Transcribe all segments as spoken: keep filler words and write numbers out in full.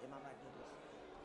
immer mal hier durch.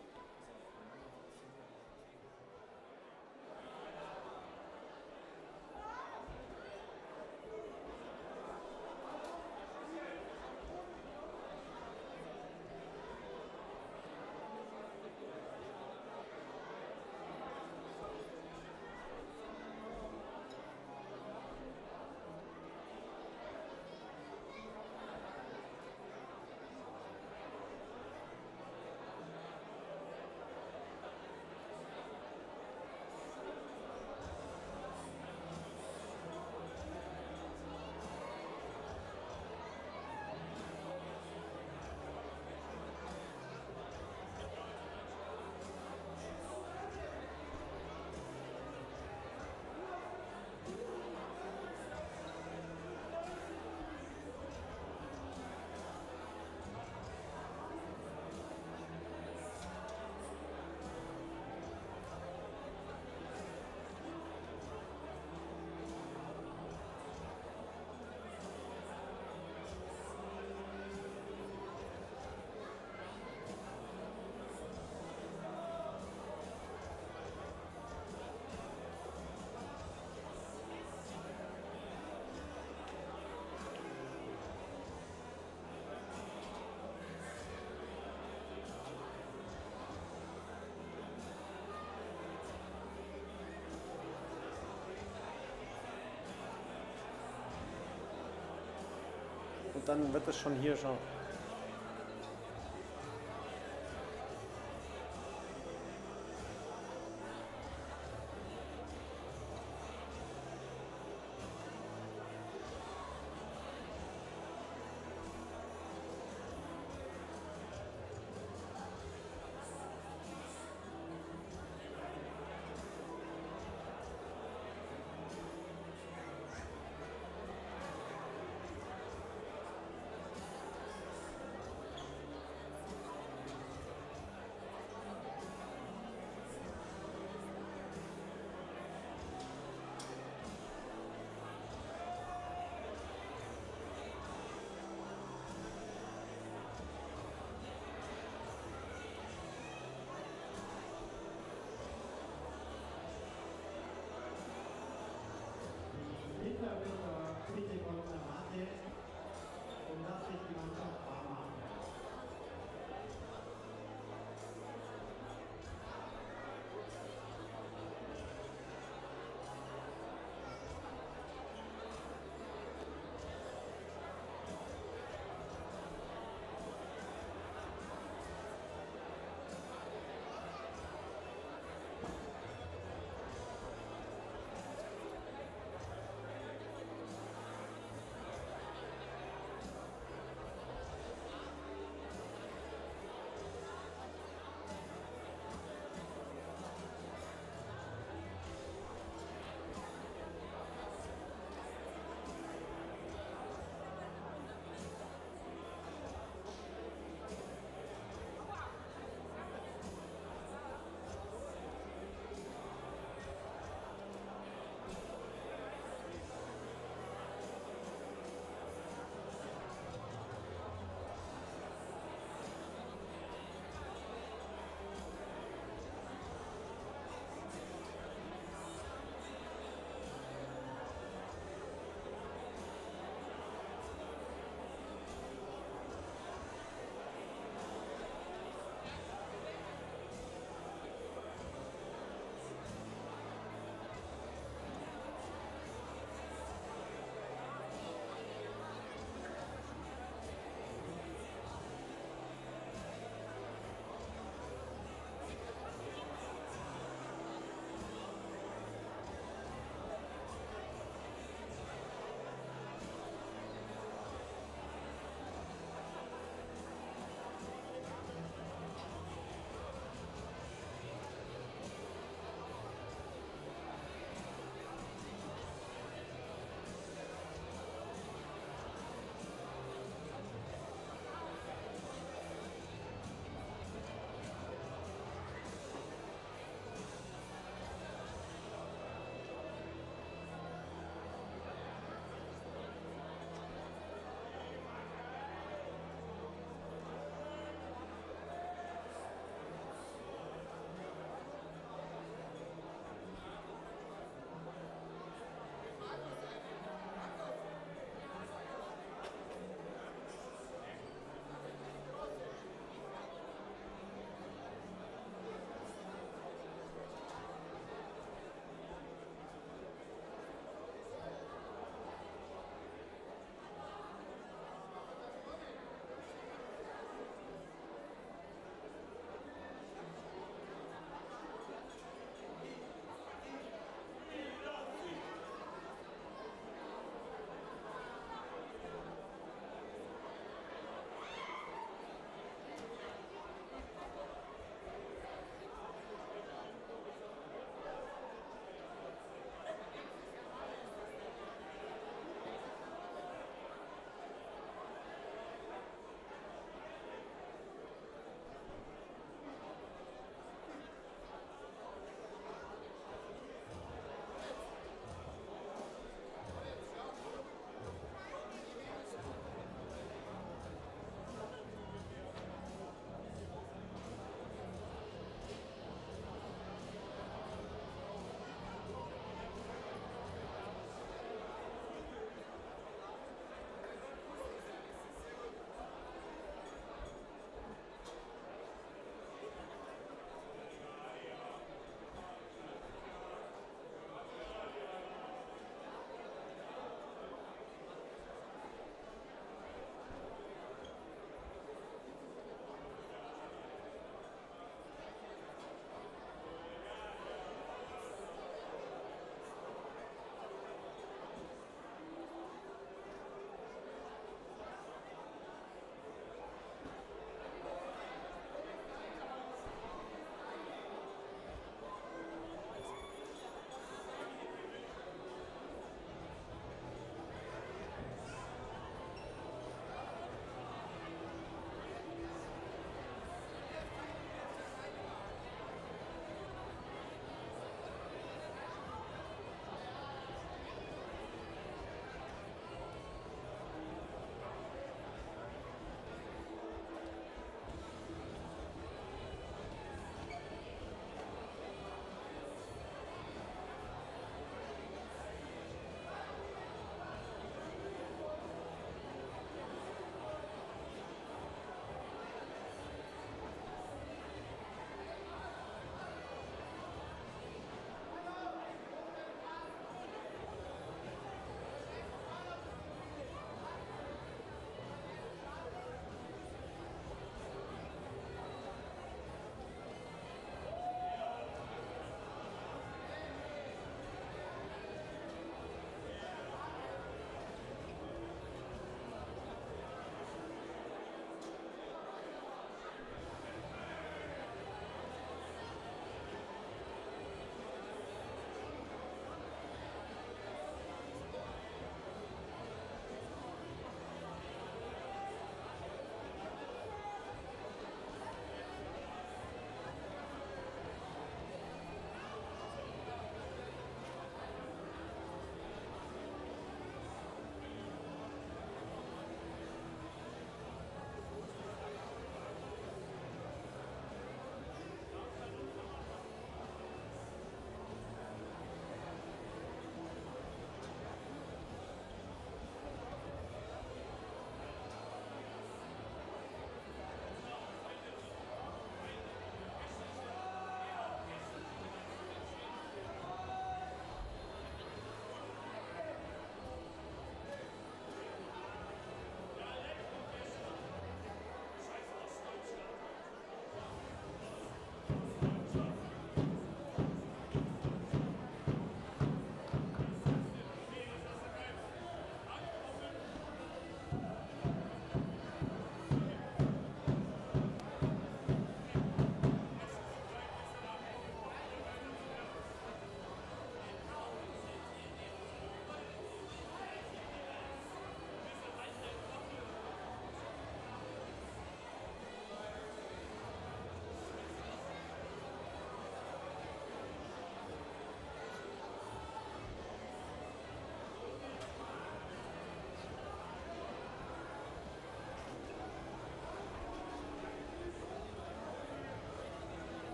Und dann wird es schon hier schon.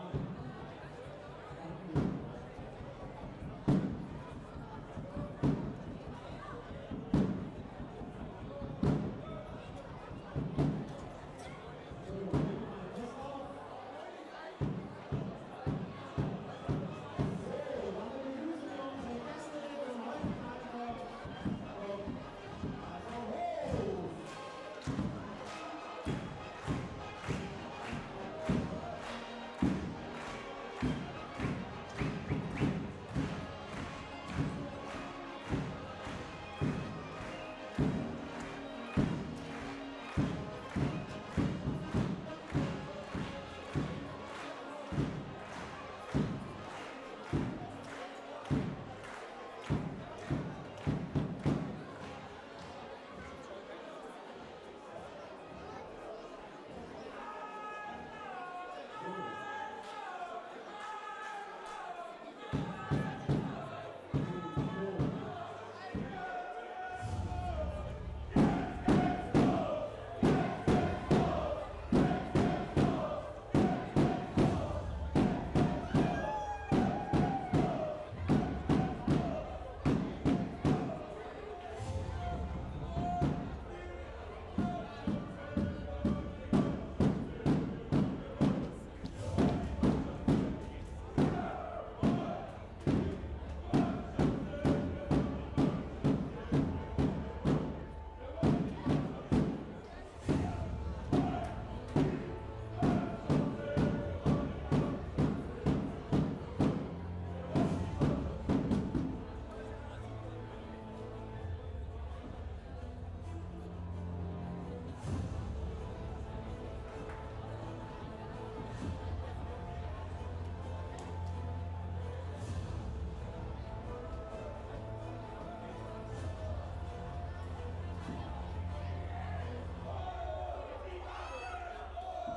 Thank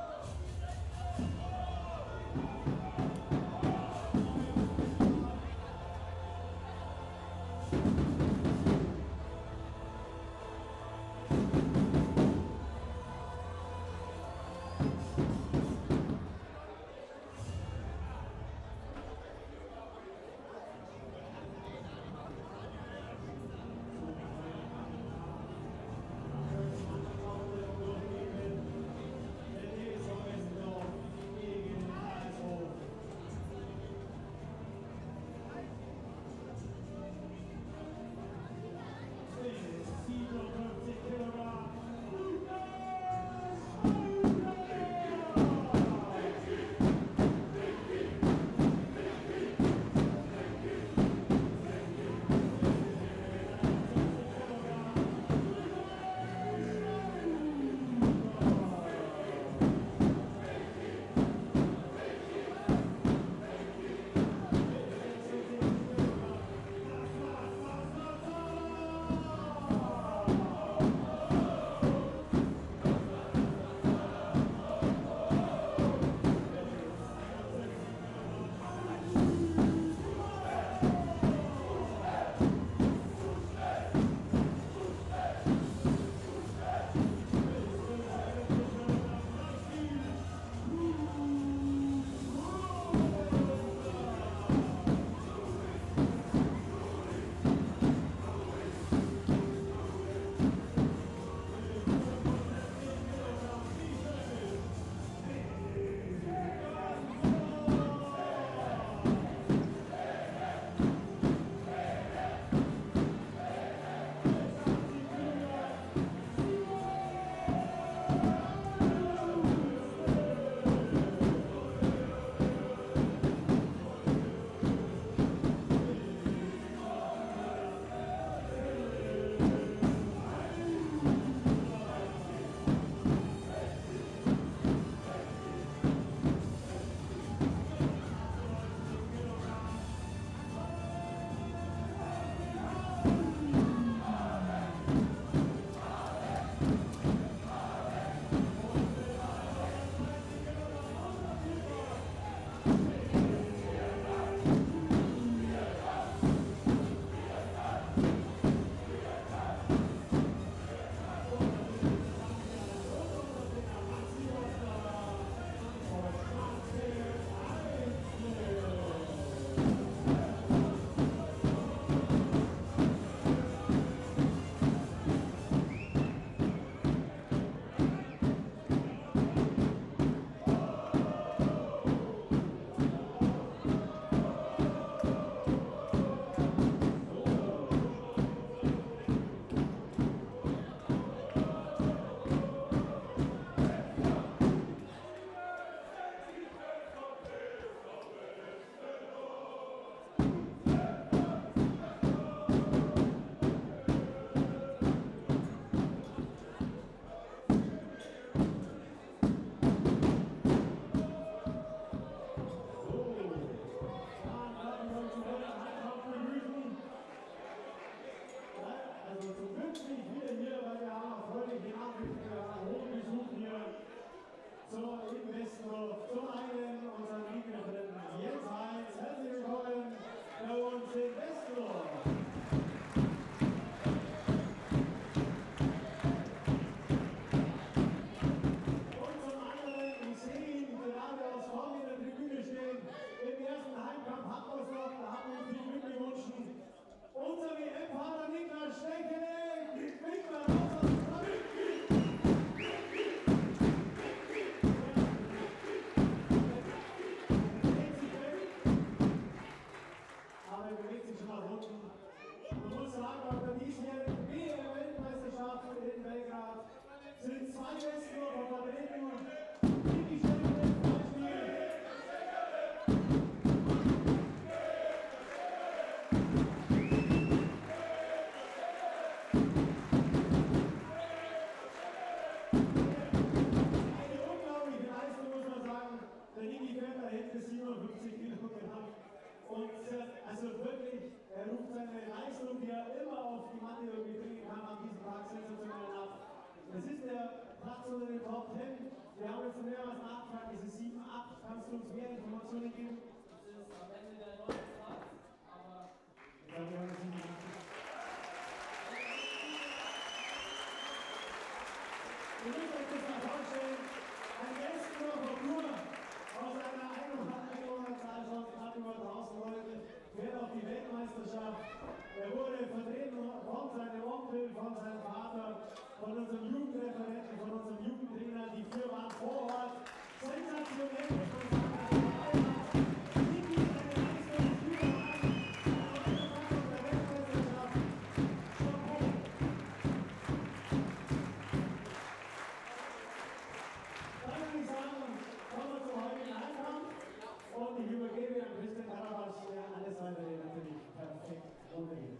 kannst du uns mehr Informationen geben? Das ist am Ende der neunte Platz, aber... Ja, wir haben es nicht gemacht. Ihr müsst euch das mal vorstellen, ein Gästler von Tour aus einer Einwohnerzahl von knapp über tausend Leuten fährt auf die Weltmeisterschaft. Er wurde vertreten von seinem Onkel, von seinem Vater, von unserem Jugendreferenten, von unserem Jugendtrainer. Die vier waren vor Ort. Sensationell, muss man sagen. Und ich übergebe an Christian Karabasch, der alles weitere natürlich perfekt runtergeht.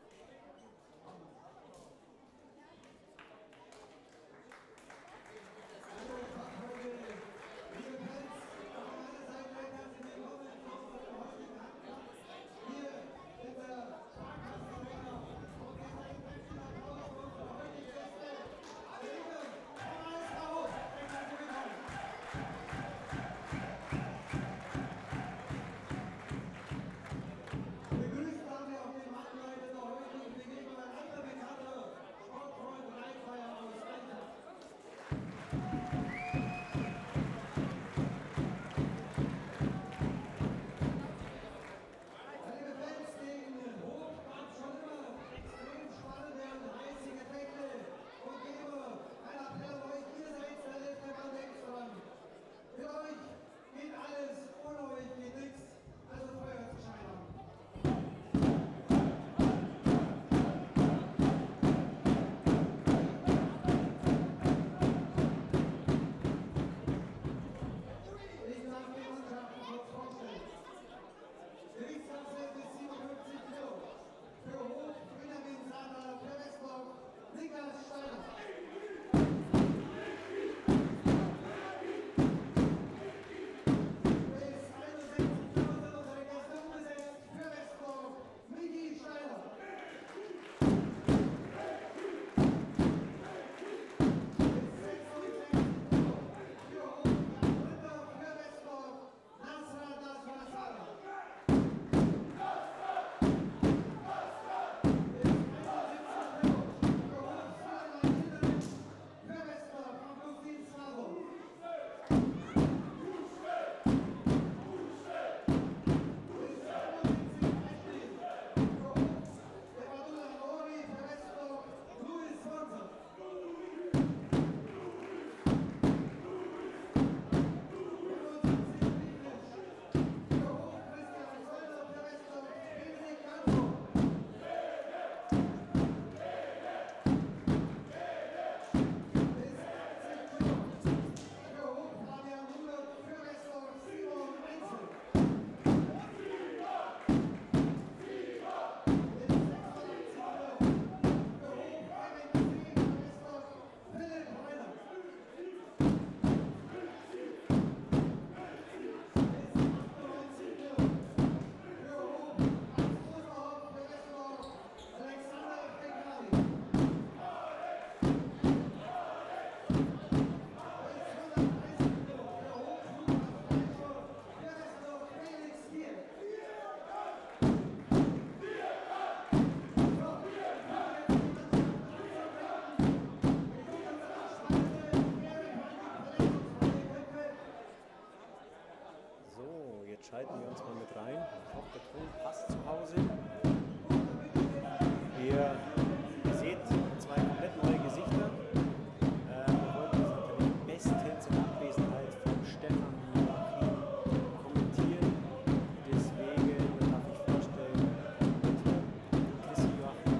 Schalten wir uns mal mit rein. Ich hoffe, der Ton passt zu Hause. Ihr seht zwei komplett neue Gesichter. Äh, wir wollten uns natürlich bestens in Abwesenheit von Stefan und Joachim kommentieren. Deswegen darf ich vorstellen, Chrissy Joachim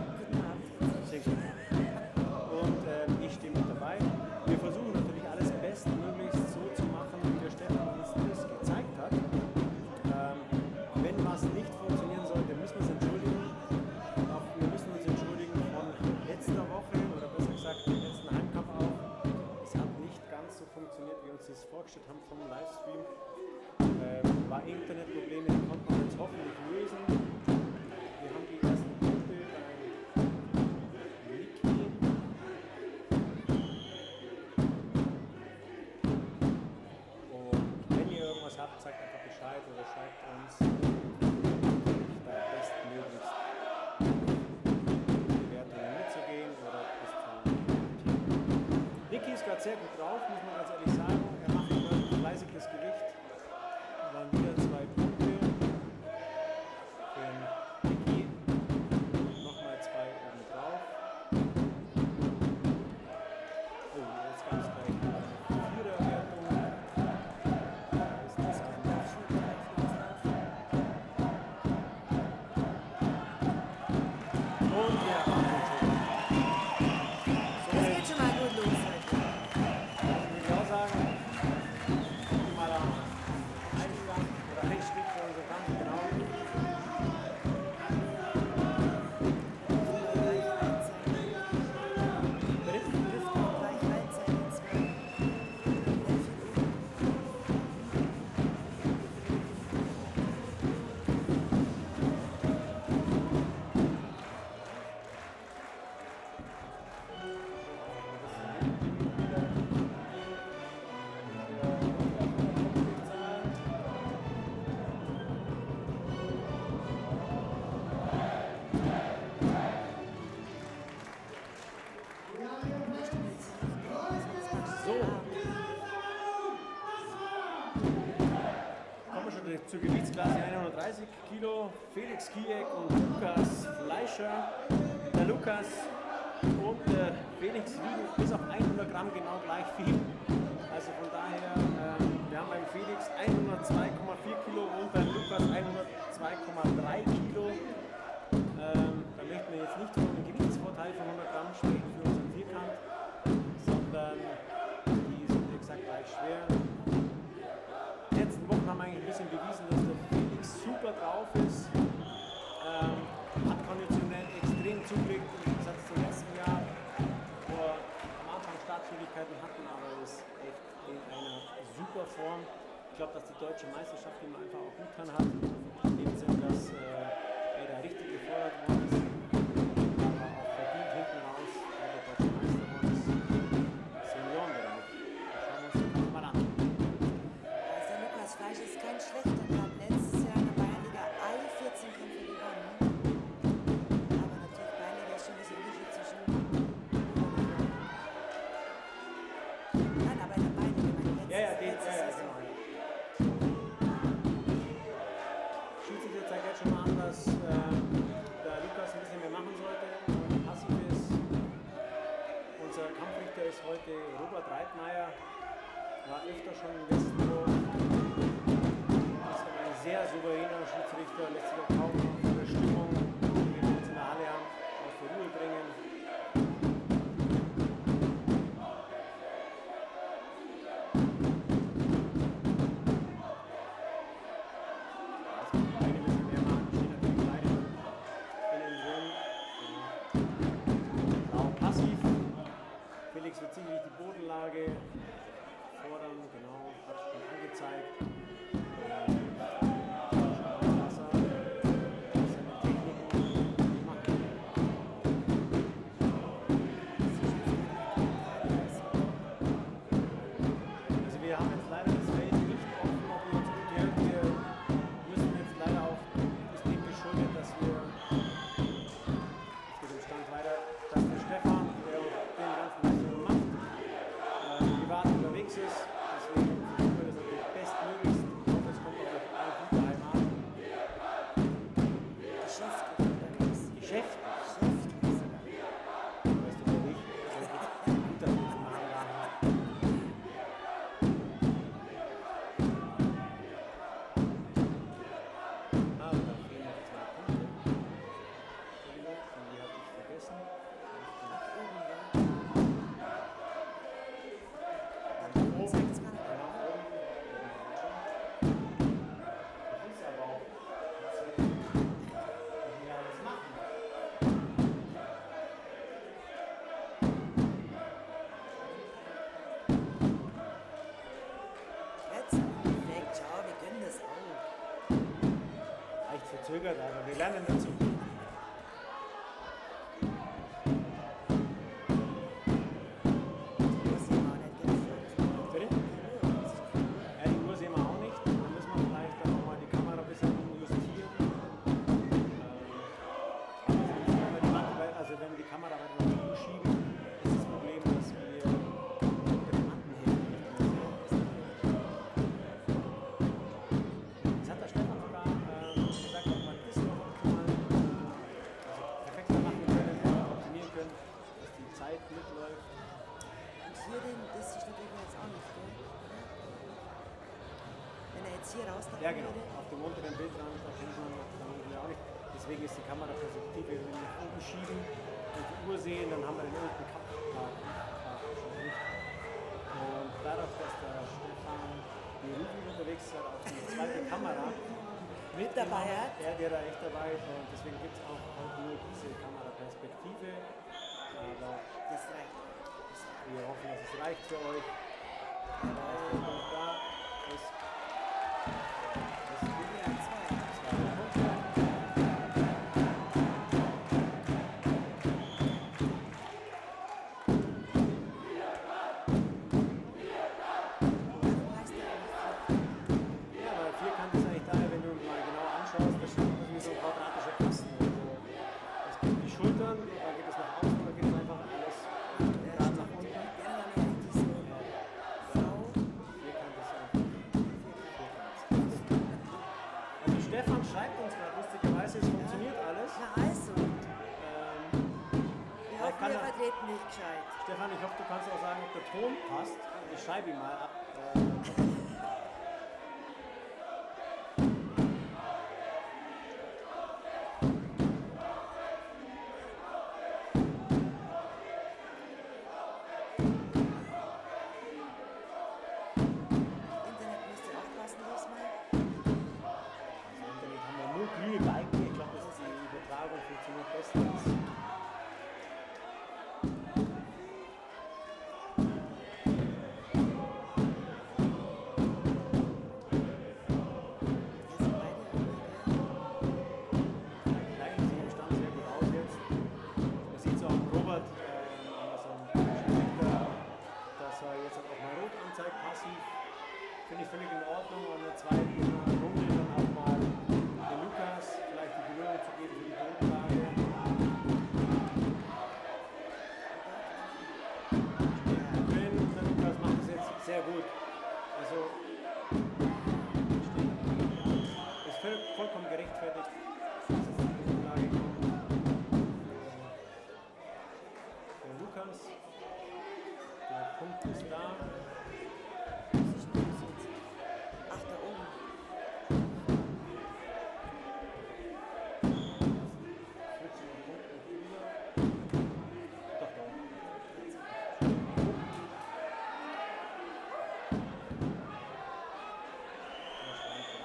und äh, ich stehe mit dabei. Wir versuchen natürlich alles bestmöglichst so zu machen, wie der Stefan uns das gezeigt hat. Wenn was nicht funktionieren sollte, müssen wir uns entschuldigen. Auch wir müssen uns entschuldigen von letzter Woche oder besser gesagt dem letzten Heimkampf auch. Es hat nicht ganz so funktioniert, wie wir uns das vorgestellt haben vom Livestream. Ähm, war Internetprobleme, die konnten wir jetzt hoffentlich lösen. Wir haben die ersten Punkte bei Niki. Und wenn ihr irgendwas klappt, sagt einfach Bescheid oder schreibt uns. Da bestmöglichst Bewertungen mitzugehen oder das zu kommentieren. Niki ist gerade sehr gut drauf, muss man ganz ehrlich sagen. Er macht immer fleißig das Gewicht. Waren wieder zwei Punkte für Niki. Nochmal zwei oben drauf. Oh, jetzt gab es gleich eine Viererwertung. Da ist das und wir haben den schon. Das geht schon mal gut los heute. Also würde ich auch sagen, optimaler Eingang oder Einstieg für unseren Kampf, genau. So. Kommen wir schon zur Gewichtsklasse hundertdreißig Kilo. Felix Kijek und Lukas Fleischer. Der Lukas und der Felix wiegen bis auf hundert Gramm genau gleich viel. Also von daher, ähm, wir haben beim Felix hundertzwei Komma vier Kilo und beim Lukas hundertzwei Komma drei Kilo. Ähm, da möchten wir jetzt nicht von einem Gewichtsvorteil von hundert Gramm sprechen für unseren Vierkant, sondern die sind exakt gleich schwer. Die letzten Wochen haben wir eigentlich ein bisschen bewiesen, dass der Felix super drauf ist. Ähm, hat konditionell extrem zugelegt im Gegensatz zum letzten Jahr, wo wir am Anfang Startschwierigkeiten hatten, aber ist echt in einer super Form. Ich glaube, dass die deutsche Meisterschaft ihm einfach auch gut getan hat, in dem Sinn, dass äh, er da richtig gefordert worden ist, aber auch verdient hinten raus, weil der deutsche Meister geworden ist. Seniorenbereich. Schauen wir uns das Kampf mal an. Also der Lukas Fleisch ist kein schlechter. Der hat letztes Jahr in der Bayernliga alle vierzehn Kämpfe gewonnen. Aber natürlich Bayernliga ist schon ein bisschen Unterschied zwischen. Nein, aber in der Bayernliga, meine letztes, Ja, ja, den, letztes ja, ja, Saison. genau. Schiedsrichter zeigt jetzt schon mal an, dass äh, der Lukas ein bisschen mehr machen sollte und passiv ist. Unser Kampfrichter ist heute Robert Reitmeier, war öfter schon im Westen. Ist ein sehr souveräner Schiedsrichter, lässt sich auch kaum von der Stimmung, die wir uns in der Halle haben, aus der Ruhe bringen. Beine müssen mehr machen, die stehen natürlich beide innen drin. Genau. Auch passiv. Felix wird sicherlich die Bodenlage fordern, genau, hat es schon angezeigt. Ähm, schauen wir mal, was er seine Techniken macht. Also wir haben jetzt leider das Feld nicht offen, ob wir uns gut hören. Wir müssen jetzt leider auch das Ding geschuldet, dass wir, es geht im Stand weiter, dass der Stefan, der den ganzen Leistung macht, äh, privat unterwegs ist. Deswegen versuchen wir das natürlich bestmöglichst. Ich hoffe, es kommt auch auf alle gut daheim an. Geschäft unterwegs. Geschäft, Geschäft. weißt du, wo ich, also gut, dass wir das machen lassen. Ah, und da fehlen noch zwei Punkte. Entschuldigung, und die habe ich vergessen. Nach oben, ja. Nach Nach oben oben. zeigt es gar nicht. Nach oben. Das ist aber auch tatsächlich, was wir alles machen. Jetzt perfekt, schau, wir können das auch. Leicht verzögert, aber wir lernen dazu. Das ist ja auch nicht ganz so. Bitte? Ja, die Uhr sehen wir auch nicht. Wir hier rauslassen Ja, genau. würde. Auf dem unteren Bildrand erkennt man vermutlich auch nicht. Deswegen ist die Kameraperspektive, wenn wir nach oben schieben und die Uhr sehen, dann haben wir den unten Kap. Und dadurch, dass der Stefan beruflich unterwegs ist, hat er auch eine zweite Kamera Mit dabei hat. Er, der da echt dabei ist. Und deswegen gibt es auch halt nur diese Kameraperspektive. Aber Das reicht. Das reicht. wir hoffen, dass es reicht für euch. Und da ist das ist Ja, zwei. zwei Punkte. Warum heißt der eigentlich Ja, weil vierkant ist eigentlich daher, wenn du mal genau anschaust, das schaut aus wie so ein quadratischer Kasten. Also, es gibt die Schultern, dann geht es nach außen, dann geht es einfach alles gerade nach unten. Gerne mal eigentlich so V. Vierkant ist einfach vierkant. Also Stefan schreibt uns gerade lustigerweise, es funktioniert alles. Na also, Ähm, wir vielleicht hoffen, kann wir er, vertreten dich gescheit. Stefan, ich hoffe, du kannst auch sagen, ob der Ton passt. Ich schreibe ihn mal ab. Äh, Internet müsste auch passen diesmal. Also Internet haben wir nur grüne Balken. Ich glaube, dass die Übertragung funktioniert bestens. Wir sind beide irgendwie, Gleichen sehen im Stand sehr gut aus jetzt. Man sieht es auch am Robert, ähm, an so einem Schnitter, dass er jetzt auch mal rot anzeigt, passiv. Finde ich völlig in Ordnung. Und in der zweiten Runde dann auch mal den Lukas vielleicht die Berührung zu geben für die Bodenlage. Drin, der Lukas macht es jetzt sehr gut. Also steht, ist voll, vollkommen gerechtfertigt, dass es in die Bodenlage kommt. Der Lukas, der Punkt ist da. muss ich nur sehen. Ach, da oben. vierzehn Punkte drüber. Doch, da oben. Der Stand da.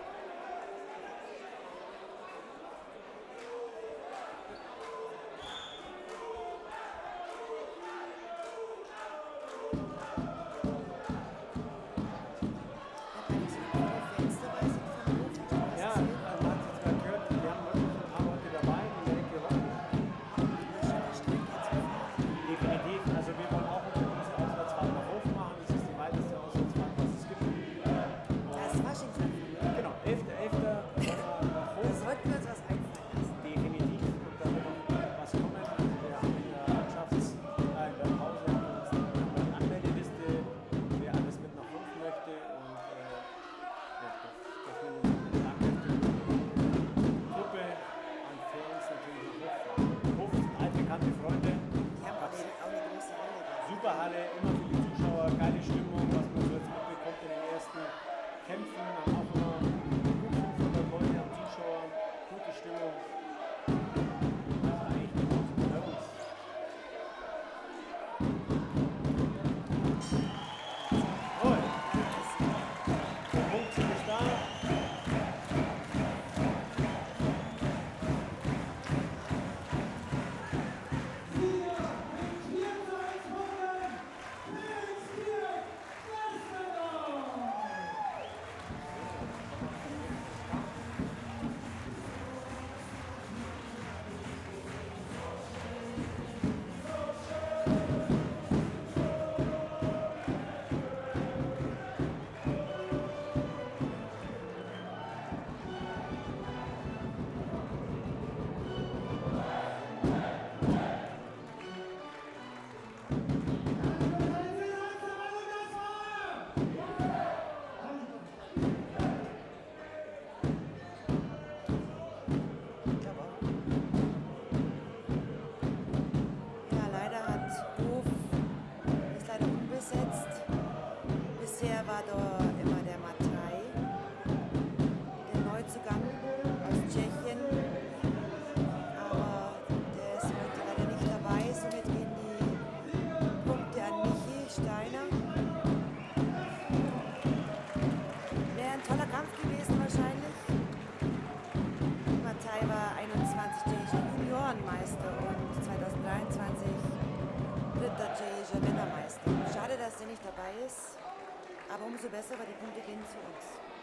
Hat man nicht so viele Fans dabei sind von Rot? Hast du was Ja, gesehen? also man hat jetzt gerade gehört, wir haben wirklich ein paar Leute dabei, die in der Ecke hocken. Das ist schon eine Strecke zu fahren. Definitiv. Also wir wollen auch unter diese Auswärtsfahrt nach Hof machen. Das ist die weiteste Auswärtsfahrt, was es gibt. Das ist Washington. Genau, elfter elfter nach Da Hof. sollten wir uns was einfallen lassen. Definitiv. Und da wird auch was kommen. Also wir haben in der Mannschafts-, äh, in der Pause haben wir uns haben wir die Anmeldeliste, wer alles mit nach Hof möchte. Und äh, ja, das, das will uns eine lange Gruppe an Fans natürlich nach Hof fahren. Hof sind altbekannte Freunde. Die haben auch eine, auch eine große Halle da. Super Halle, immer viele Zuschauer, geile Stimmung, was man so jetzt mitbekommt in den ersten Kämpfen. Haben auch immer gut fünfhundert Leute an Zuschauern, gute Stimmung. Also eigentlich genauso wie bei uns. Jawohl, der Punkt ist da. Ich glaube auch. Ja, leider hat Hof, ist leider unbesetzt. Bisher war da immer der Mattei. ist. Aber umso besser, weil die Punkte gehen zu uns.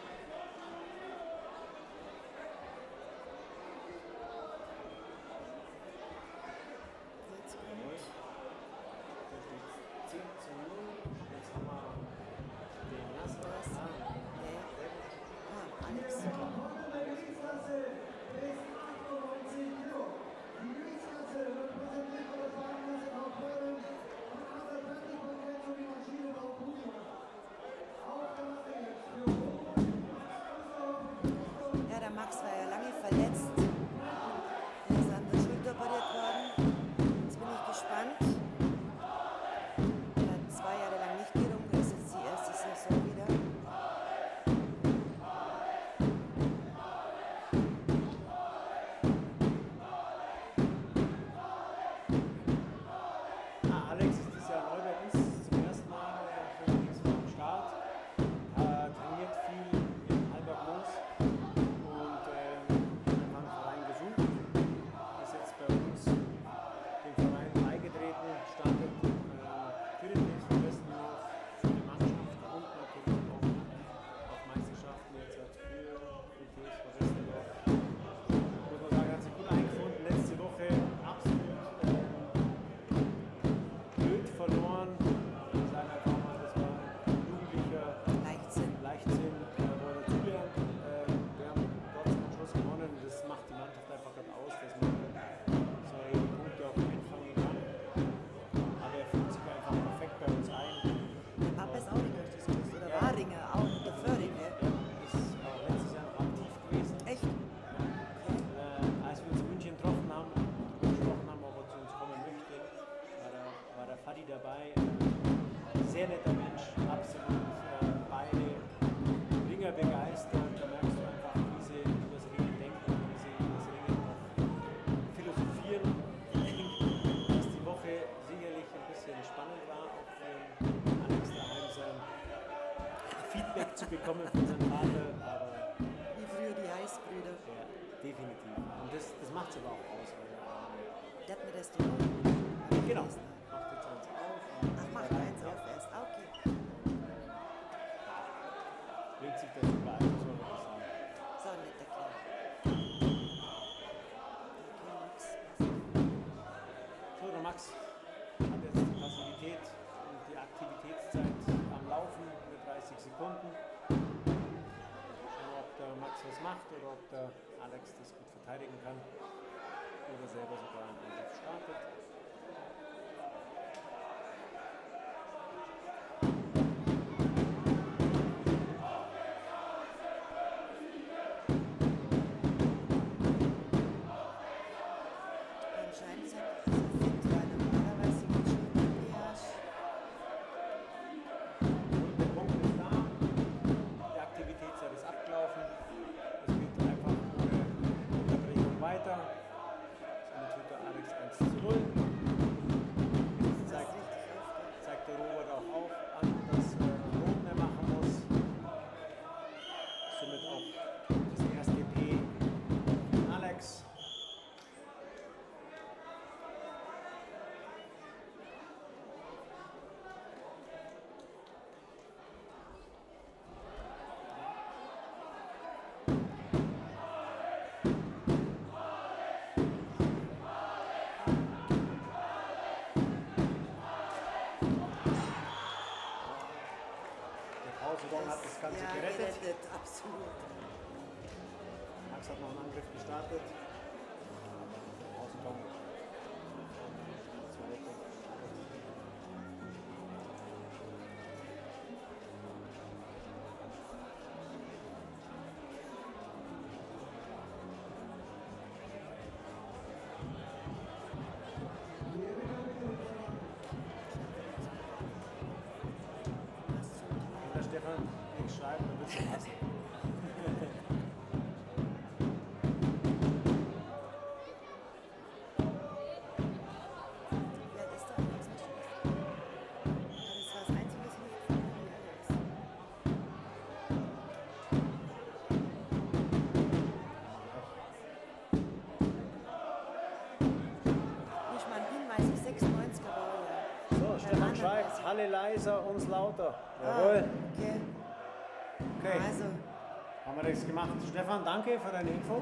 Jetzt kommt Da steht zehn zu null. Jetzt haben wir den Nasser. das. Ah, Nee. Ah, Alex. Der Gewichtsklasse ist achtundneunzig Kilo. Die Gewichtsklasse repräsentiert von der Sparkasse Kaufbeuren und achtunddreißig Prozent für die Maschine Baukuba. Auf der Matte jetzt für Ja, der Max war ja lange verletzt. Der ist an der Schulter operiert worden. Jetzt bin ich gespannt. Er hat zwei Jahre lang nicht gerungen, das ist jetzt die erste Saison wieder. Ah, Alex ist dieses Jahr neu bei uns, zum ersten Mal äh, für uns am Start. Äh, trainiert viel in Alberg-Moos und äh, einfach einen Verein gesucht. Ist jetzt bei uns dem Verein beigetreten, startet äh, für den T S V Westendorf, für die Mannschaft und natürlich auch auf Meisterschaften jetzt halt für den T S V Westendorf. Muss man sagen, hat sich gut eingefunden. Letzte Woche absolut äh, blöd verloren. Ich sage einfach mal, das war ein jugendlicher Leichtsinn. Leichtsinn, der wollte dazulernen. Äh, wir haben trotzdem am Schluss gewonnen. Das macht die Mannschaft einfach gerade aus, dass man so ihre Punkte auch einfangen kann. Aber er fühlt sich einfach perfekt bei uns ein. Der Papa ist auch Ringer, ist das gewusst? Oder war Ringer, auch in der Föhringe. Ja, ist auch letztes Jahr noch aktiv gewesen. Echt? Äh, als wir uns in München getroffen haben und gesprochen haben, ob er zu uns kommen möchte, war der, war der Fadi dabei. Sehr netter Mensch, absolut äh, beide Ringer begeistert. Da merkst du einfach, wie sie über das Ringen denken, wie sie über das Ringen auch philosophieren. Ich denke, dass die Woche sicherlich ein bisschen spannend war, auch für Alex daheim sein Feedback zu bekommen von seinem Vater, aber Wie früher die Eisbrüder. ja, definitiv. Und das, das macht es aber auch aus. Weil, Der hat mir das doch. ähm, genau. Macht jetzt eins auf. und Ach, macht dabei, eins ja, auf erst. Ah, okay. Bringt sich das super ein, muss man wirklich sagen. So, netter Kerl. Okay, Max. So, der Max hat jetzt die Passivität und die Aktivitätszeit am Laufen mit dreißig Sekunden. Schauen wir, ob der Max was macht oder ob der Alex das gut verteidigen kann oder selber sogar einen Angriff startet. Anscheinend ist er also fit, weil normalerweise mit Schulter-P H. Und der Punkt ist da, die Aktivitätszeit ist abgelaufen, es geht einfach ohne Unterbrechung weiter. Somit führt der Alex eins zu null. Jetzt Das zeigt, ist richtig aufgehört. zeigt der Robert auch auf an, dass er Rot mehr machen muss. Somit auch das erste P von Alex. Der Pausegong hat das Ganze Ja, gerettet. gerettet, absolut. Max hat noch einen Angriff gestartet. Pausegong. Zur Rettung. Wenn der Stefan nichts schreibt, dann wird es passen. Ja, das ist doch nichts mit Schluss. Ja, das war das Einzige, was ich nicht gefunden habe. Nicht mal ein Hinweis, ich sechsundneunziger Baujahr. So, Stefan schreibt, Halle leiser, uns lauter. Jawohl. Okay. Okay, Also, haben wir das gemacht. Stefan, danke für deine Info.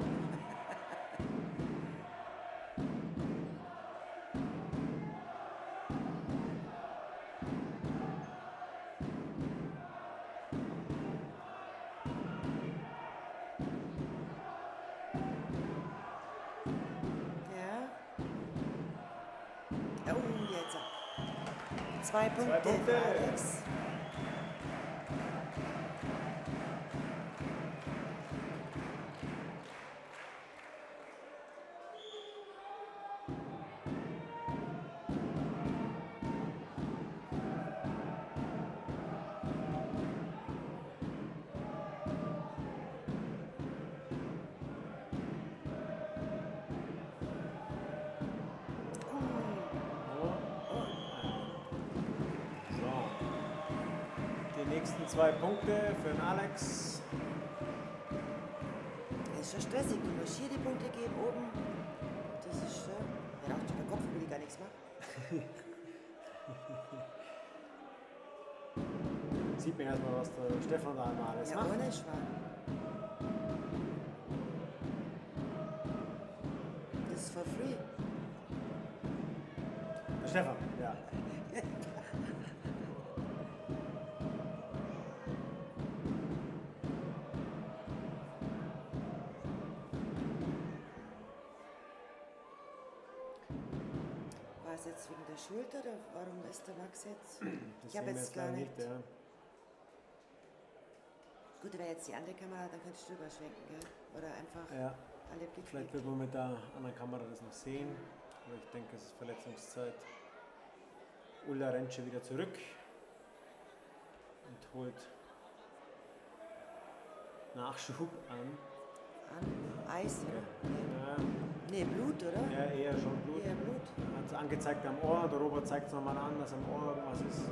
ja. Oh, jetzt. Zwei Punkte, Punkte. für Alex. So. Die nächsten zwei Punkte für den Alex. Das ist schon stressig. Du musst hier die Punkte geben, oben. Das ist schon. Ja, auch der Kopf will ich gar nichts machen. Sieht man erstmal, was der Stefan da einmal alles Ja, macht. ohne Schwan. Das ist for free. Der Stefan, ja. War es jetzt wegen der Schulter oder warum ist der Max jetzt? Das Ich habe sehen wir jetzt gar leider nicht. ja. Gut, wäre jetzt die andere Kamera, dann könntest du überschwenken, gell? Oder einfach Ja, alle vielleicht Blickwinkel. wird man mit der anderen Kamera das noch sehen. Aber ich denke, es ist Verletzungszeit. Ulla rennt schon wieder zurück und holt Nachschub an. An Eis, oder? Ja, Nee, Blut, oder? ja, eher schon Blut. Eher Blut. Hat es angezeigt am Ohr, der Robert zeigt es nochmal an, dass am Ohr irgendwas ist.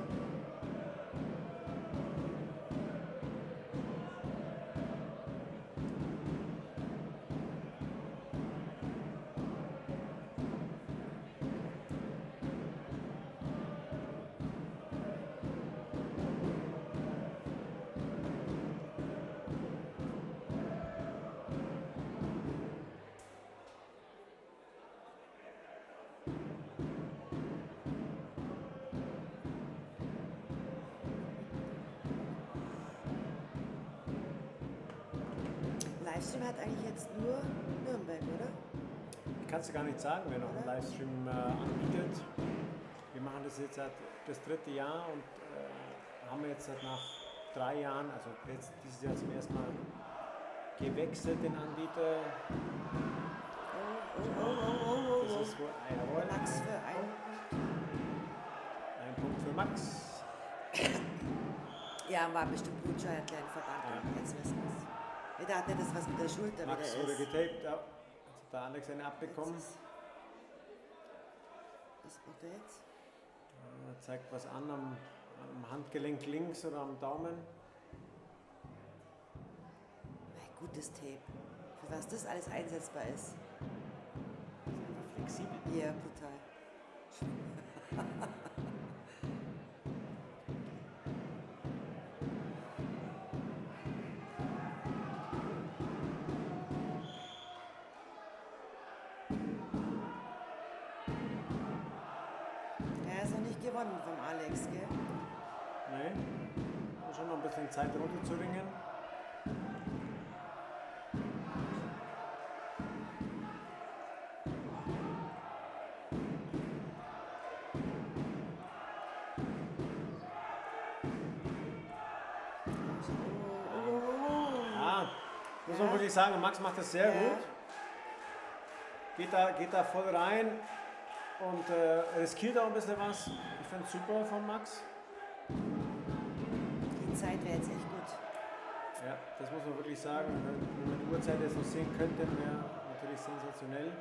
Livestream hat eigentlich jetzt nur Nürnberg, oder? Ich kann es dir gar nicht sagen, wer noch einen Livestream äh, anbietet. Wir machen das jetzt seit das dritte Jahr und äh, haben jetzt seit nach drei Jahren, also jetzt dieses Jahr zum ersten Mal gewechselt, den Anbieter. Oh, oh, oh, oh, oh, Das oh. ist wohl, ah, jawohl, Max für einen. ein Punkt für Max. Ja, war bestimmt Blutscheu, hat einen Verband. Ja. Jetzt wissen wir es. Wir dachten, das was mit der Schulter Max wieder wurde ist. getaped, ja. Jetzt hat der Alex eine abbekommen. Jetzt ist- Was macht er jetzt? Er zeigt was an am, am Handgelenk links oder am Daumen. Ein gutes Tape. Für was das alles einsetzbar ist. Das ist einfach flexibel. Ja, brutal. Er ist noch nicht gewonnen vom Alex, gell? Nee. Hat schon noch ein bisschen Zeit runterzuringen. Ja, muss man wirklich sagen, Max macht das sehr Ja. gut. Geht da, geht da voll rein und äh, riskiert auch ein bisschen was. Ich finde es super von Max. Die Zeit wäre jetzt echt gut. Ja, das muss man wirklich sagen. Wenn man die Uhrzeit jetzt noch sehen könnte, wäre natürlich sensationell.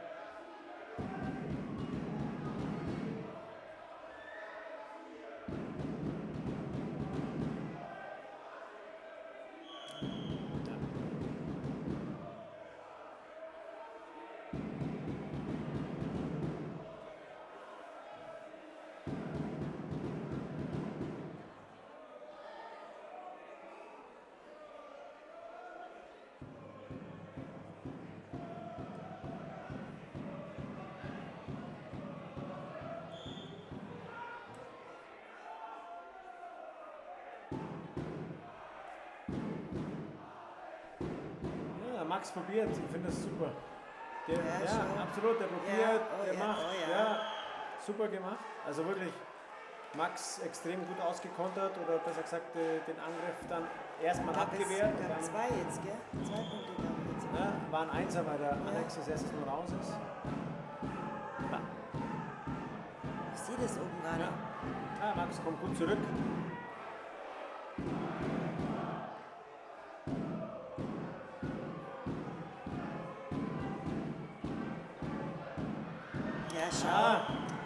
Max probiert, ich finde das super. Der, Ja, ja, schon. absolut, der probiert, Ja, oh der ja, macht, oh ja. ja, super gemacht. Also wirklich, Max extrem gut ausgekontert oder besser gesagt äh, den Angriff dann erstmal Ich glaube, es abgewehrt. gab Dann, zwei jetzt, gell? Zwei Punkte, glaube ich jetzt. ne, war ein Einser, weil der Alex als erstes nur raus ist. Ja, Ich sehe das oben gar ja. nicht. Ah, Max kommt gut zurück. Ja, schau. Ah.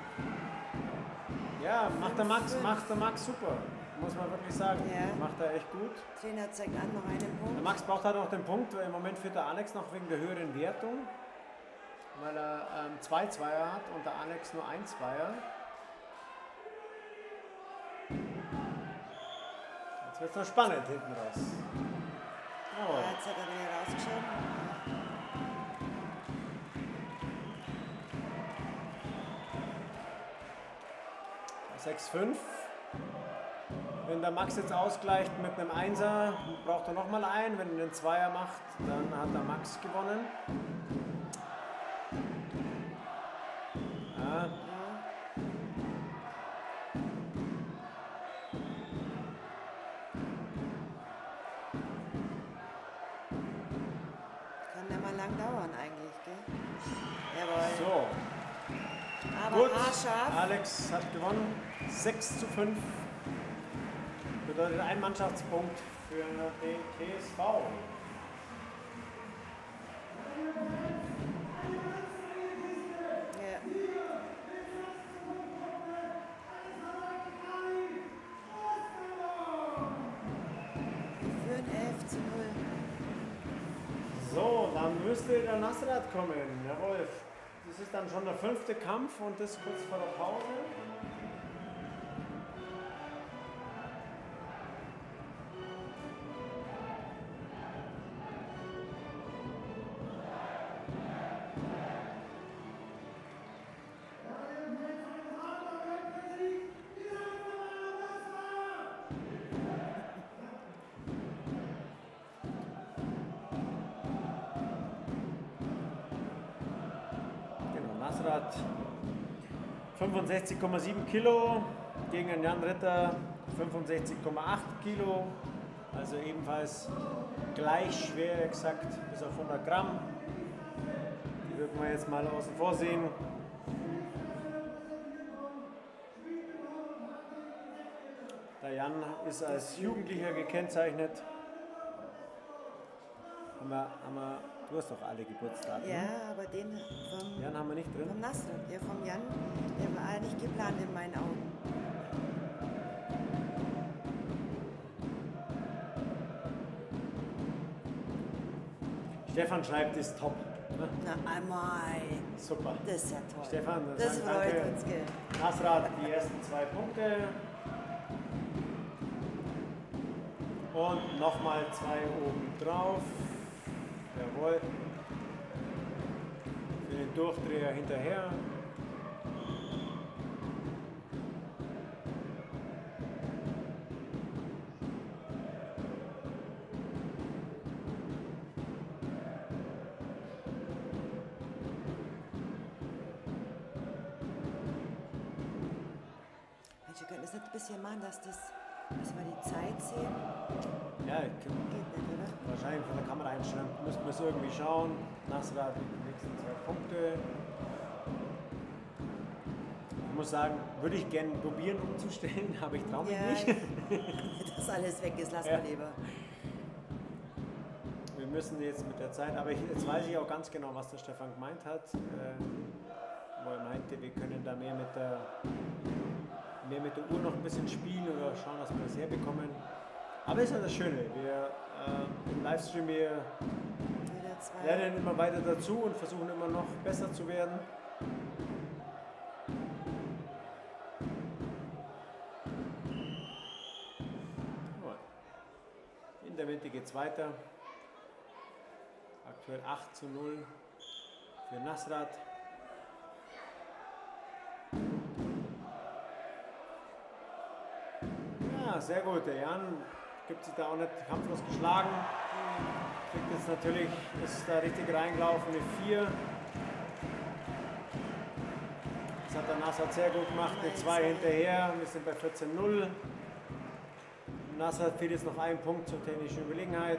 Ja, macht der Max, macht der Max super. Muss man wirklich sagen. Ja. Macht er echt gut. Trainer zeigt an, noch einen Der Punkt. Max braucht halt noch den Punkt, weil im Moment führt der Alex noch wegen der höheren Wertung, weil er ähm, zwei Zweier hat und der Alex nur ein Zweier. Jetzt wird es noch spannend hinten raus. Ja, Oh. jetzt hat er wieder rausgeschoben. sechs fünf. Wenn der Max jetzt ausgleicht mit einem Einser, braucht er nochmal einen. Wenn er einen Zweier macht, dann hat der Max gewonnen. Ja. Kann ja mal lang dauern eigentlich, gell? Jawohl. So, Aber gut. haarscharf. Alex hat gewonnen. sechs zu fünf. Bedeutet ein Mannschaftspunkt für den T S V. Ja. Wir führen elf zu null. So, dann müsste der Nasrat kommen. Jawohl. Das ist dann schon der fünfte Kampf und das kurz vor der Pause. Genau, Nasrat fünfundsechzig Komma sieben Kilo gegen den Jan Ritter fünfundsechzig Komma acht Kilo. Also ebenfalls gleich schwer exakt bis auf hundert Gramm. Die würden wir jetzt mal außen vor sehen. Der Jan ist als Jugendlicher gekennzeichnet. Haben wir, haben wir, du hast doch alle Geburtsdaten. ne? Ja, aber den vom, Jan haben wir nicht drin. vom Nasrat, der vom Jan, der war nicht geplant in meinen Augen. Stefan schreibt, ist top. Ne? Na einmal, Super. das ist ja toll. Stefan, dann das sagen freut danke. uns, gell? Nasrat die ersten zwei Punkte. Und nochmal zwei oben drauf. Jawohl. Für den Durchdreher hinterher. Mensch, wir könnten das nicht ein bisschen machen, dass, das, dass wir die Zeit sehen. Ja, Geht nicht, oder? wahrscheinlich von der Kameraeinstellung müssen wir es irgendwie schauen. Nasrat die nächsten zwei Punkte. Ich muss sagen, würde ich gerne probieren umzustellen, aber ich traue mich nicht. dass alles weg ist, lass Ja. mal lieber. Wir müssen jetzt mit der Zeit, aber ich, jetzt weiß ich auch ganz genau, was der Stefan gemeint hat, äh, wo er meinte, wir können da mehr mit der, mehr mit der Uhr noch ein bisschen spielen oder schauen, dass wir das herbekommen. Aber es ist ja das Schöne, wir äh, im Livestream, wir Wieder zwei. lernen immer weiter dazu und versuchen immer noch besser zu werden. In der Mitte geht es weiter. Aktuell acht zu null für Nasrat. Ja, sehr gut. Der Jan gibt sich da auch nicht kampflos geschlagen. Kriegt jetzt natürlich, ist da richtig reingelaufen, eine vier. Das hat der Nassat sehr gut gemacht, eine zwei hinterher, wir sind bei vierzehn null. Nassat fehlt jetzt noch ein Punkt zur technischen Überlegenheit.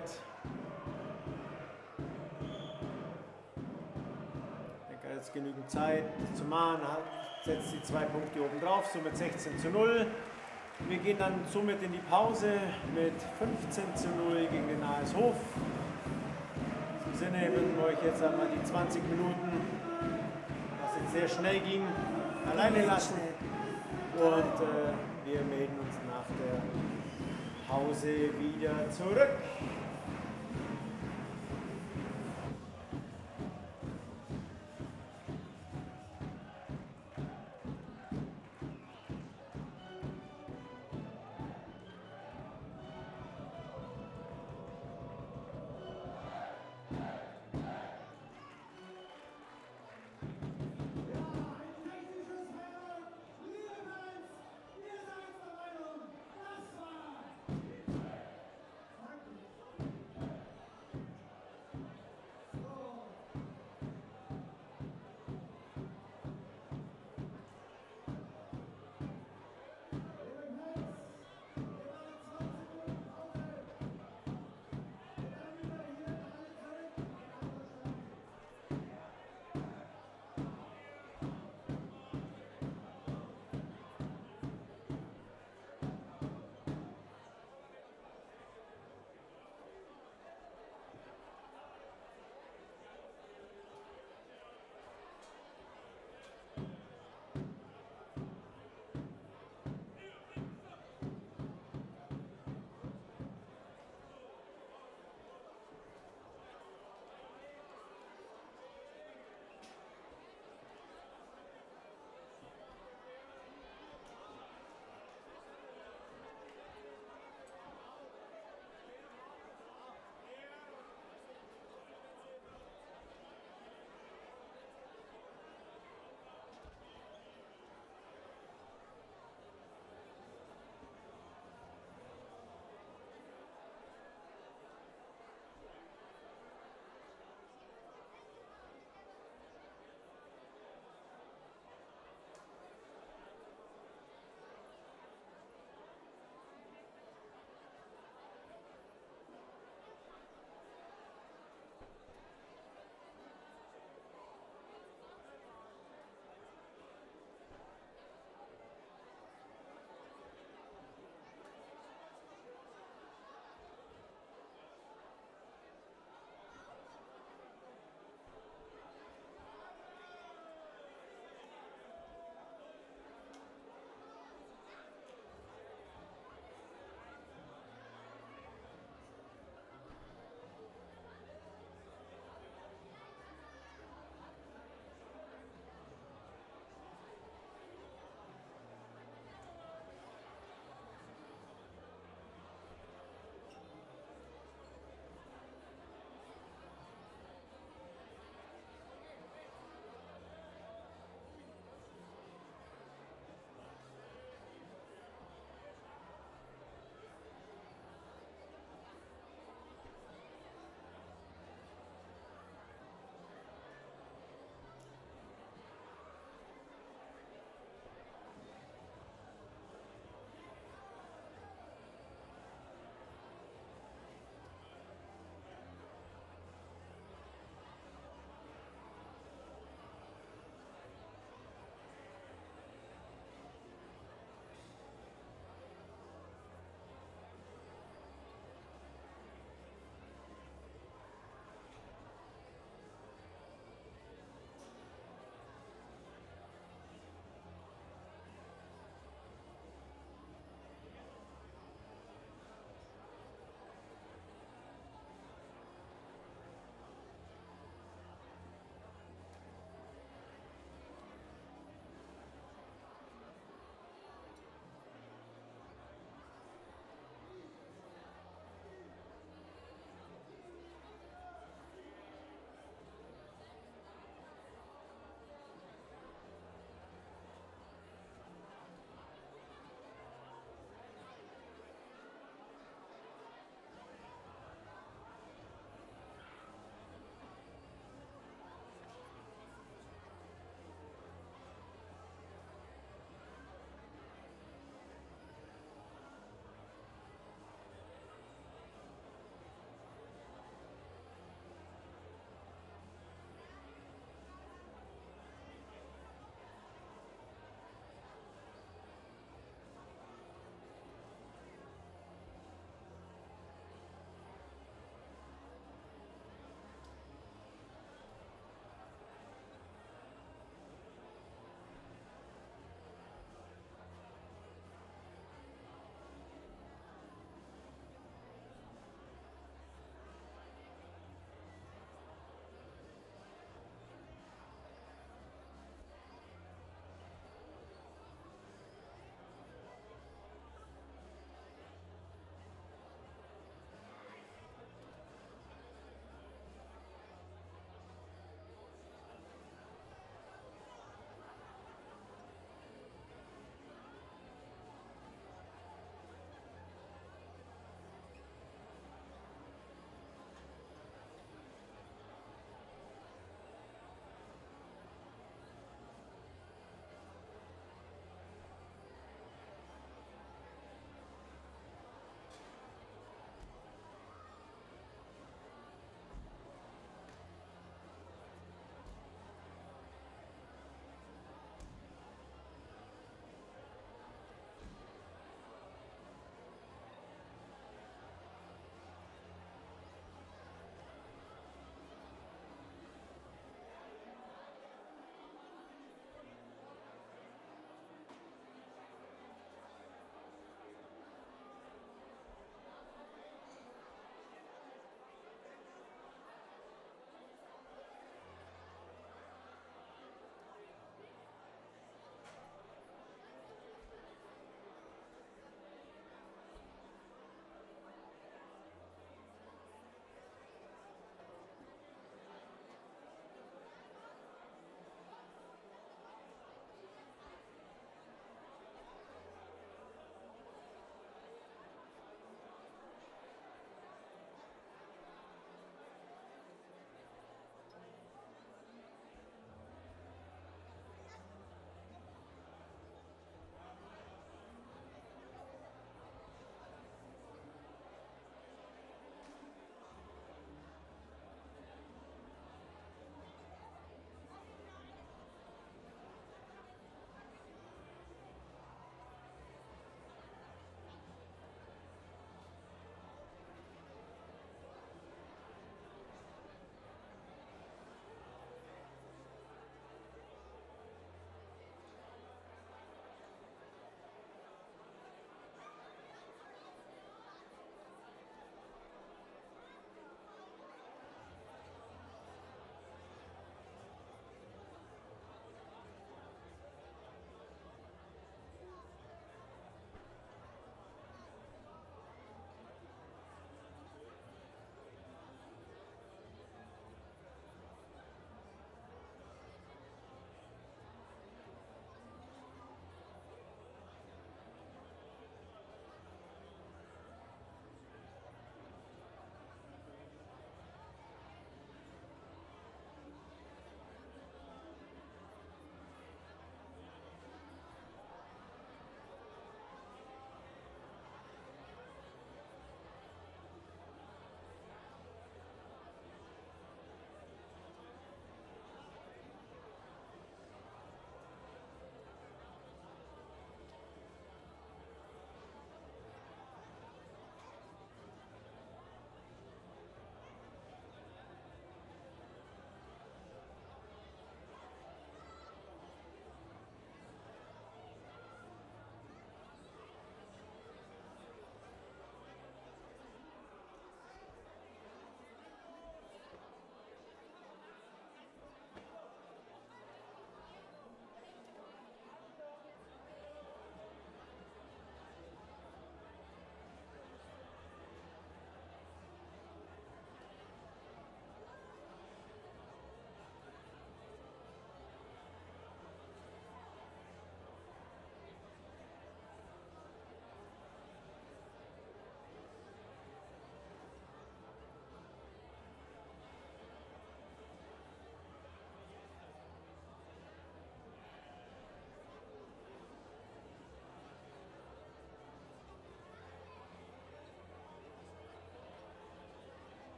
Er hat jetzt genügend Zeit zu machen, setzt die zwei Punkte oben drauf, somit sechzehn zu null. Wir gehen dann somit in die Pause mit fünfzehn zu null gegen den A S Hof. In diesem Sinne würden wir euch jetzt einmal die zwanzig Minuten, was jetzt sehr schnell ging, alleine lassen. Und äh, wir melden uns nach der Pause wieder zurück.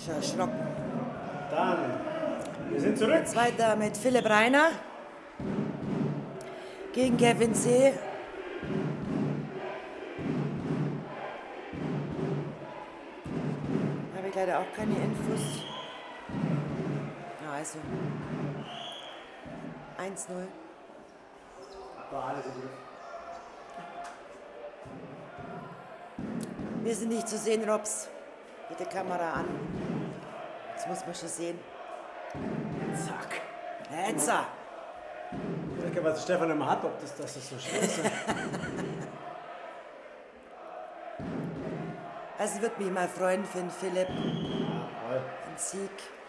Schon erschrocken. Dann, wir sind zurück. Jetzt weiter mit Philipp Reiner gegen Kevin See. Habe ich leider auch keine Infos. Ja, also eins null. War alles im Griff. Wir sind nicht zu sehen, Robs. Bitte Kamera an. Das muss man schon sehen. Zack. Hetzer. Ich denke, was Stefan immer hat, ob das, das ist so schlimm ist. Also würde mich mal freuen für den Philipp. Jawohl. Ein Sieg.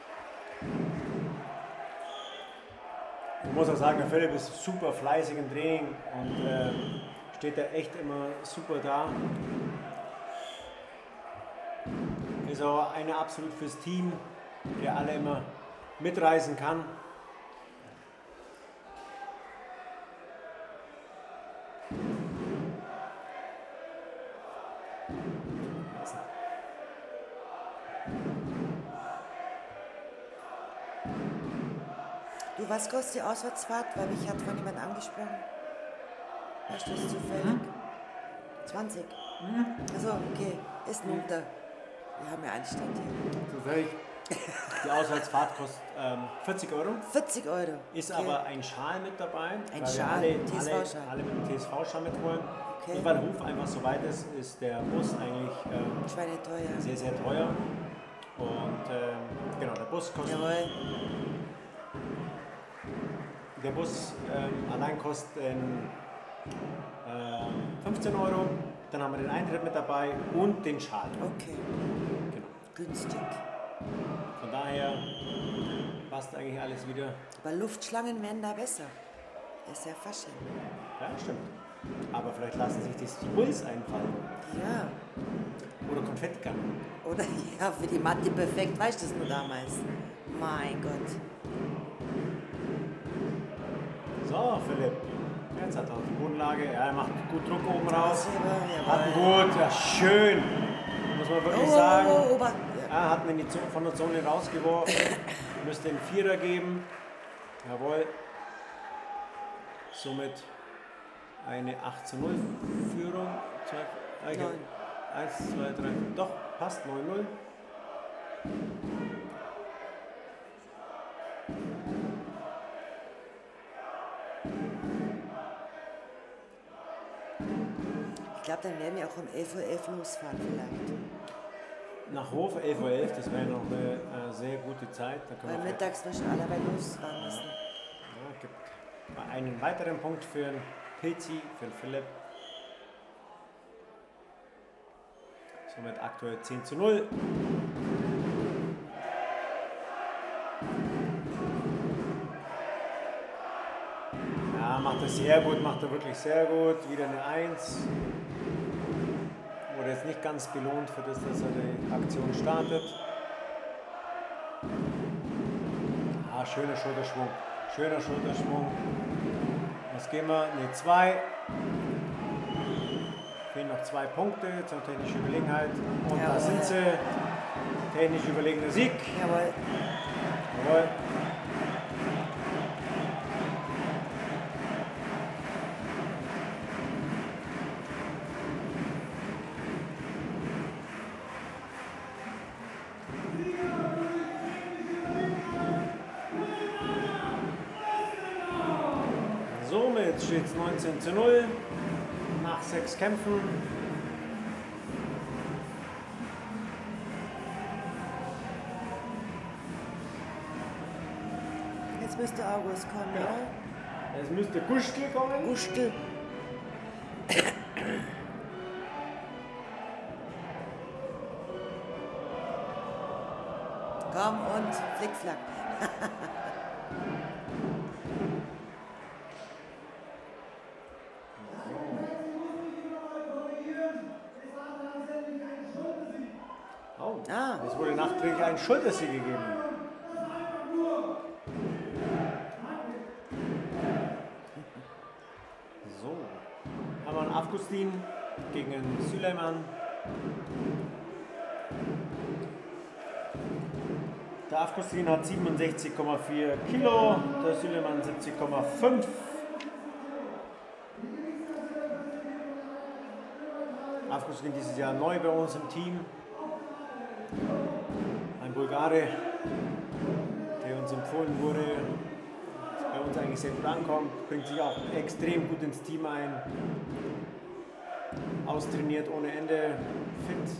Ich muss auch sagen, der Philipp ist super fleißig im Training und äh, steht da echt immer super da. Ist auch einer absolut fürs Team, der alle immer mitreisen kann. Du, was kostet die Auswärtsfahrt? Weil mich hat von jemand angesprochen. Weißt du das zufällig? zwanzig. Also, okay. Ist munter. Wir haben ja Anstand hier. Zufällig. Die Auswärtsfahrt kostet ähm, vierzig Euro. vierzig Euro. Ist Okay. aber ein Schal mit dabei. Ein weil Schal, wir alle, T S V-Schal. alle, alle mit dem T S V-Schal mitholen. Okay. Und weil Hof einfach so weit ist, ist der Bus eigentlich ähm, Schweineteuer. sehr, sehr teuer. Und ähm, genau, der Bus kostet. Jawohl. Der Bus ähm, allein kostet ähm, äh, fünfzehn Euro. Dann haben wir den Eintritt mit dabei und den Schal. Okay. Genau. Günstig. Von daher passt eigentlich alles wieder. Aber Luftschlangen werden da besser. Das ist ja Fasching. Ja, stimmt. Aber vielleicht lassen sich die Swills einfallen. Ja. Oder Konfettikanten. Oder ja, für die Mathe perfekt, weißt du das nur damals? Mein Gott. So, Philipp. Jetzt hat er auch die Bodenlage. Ja, er macht gut Druck oben raus. Jawohl, Hat jawohl. gut, ja schön. Muss man wirklich Oh, sagen. oh, oh, Ober. Ja, hat ihn in die Zo- von der Zone rausgeworfen. Müsste einen Vierer geben. Jawohl. Somit eine acht zu null Führung. Zwei, äh, Neun. eins, zwei, drei. Doch, passt. neun null. Ich glaube, dann werden wir auch um elf Uhr elf losfahren vielleicht. Nach Hof elf Uhr elf, das wäre noch eine äh, sehr gute Zeit. Da können Weil wir mittags wir schon alle bei losfahren müssen. Ja, gibt mal einen weiteren Punkt für den Pilzi, für den Philipp. Somit aktuell zehn zu null. Ja, macht er sehr gut, macht er wirklich sehr gut. Wieder eine eins. Wurde jetzt nicht ganz belohnt für das, dass er die Aktion startet. Ah, schöner Schulterschwung. Schöner Schulterschwung. Was gehen wir? Ne, zwei. Fehlen noch zwei Punkte zur technischen Überlegenheit. Und da Jawohl. sind sie. Technisch überlegener Sieg. Jawohl. Jawohl. Somit steht es neunzehn zu null nach sechs Kämpfen. Jetzt müsste August kommen, Ja. ja? Es müsste Gustl kommen. Gustl. Komm und flickflack. Oh, Ah. es wurde nachträglich ein Schultersieg gegeben. So, haben wir einen Avgustin gegen einen Süleyman. Der Afgostin hat siebenundsechzig Komma vier Kilo, der Süleyman siebzig Komma fünf. Afgostin dieses Jahr neu bei uns im Team. Ein Bulgare, der uns empfohlen wurde, bei uns eigentlich sehr gut ankommt, bringt sich auch extrem gut ins Team ein. Austrainiert ohne Ende, fit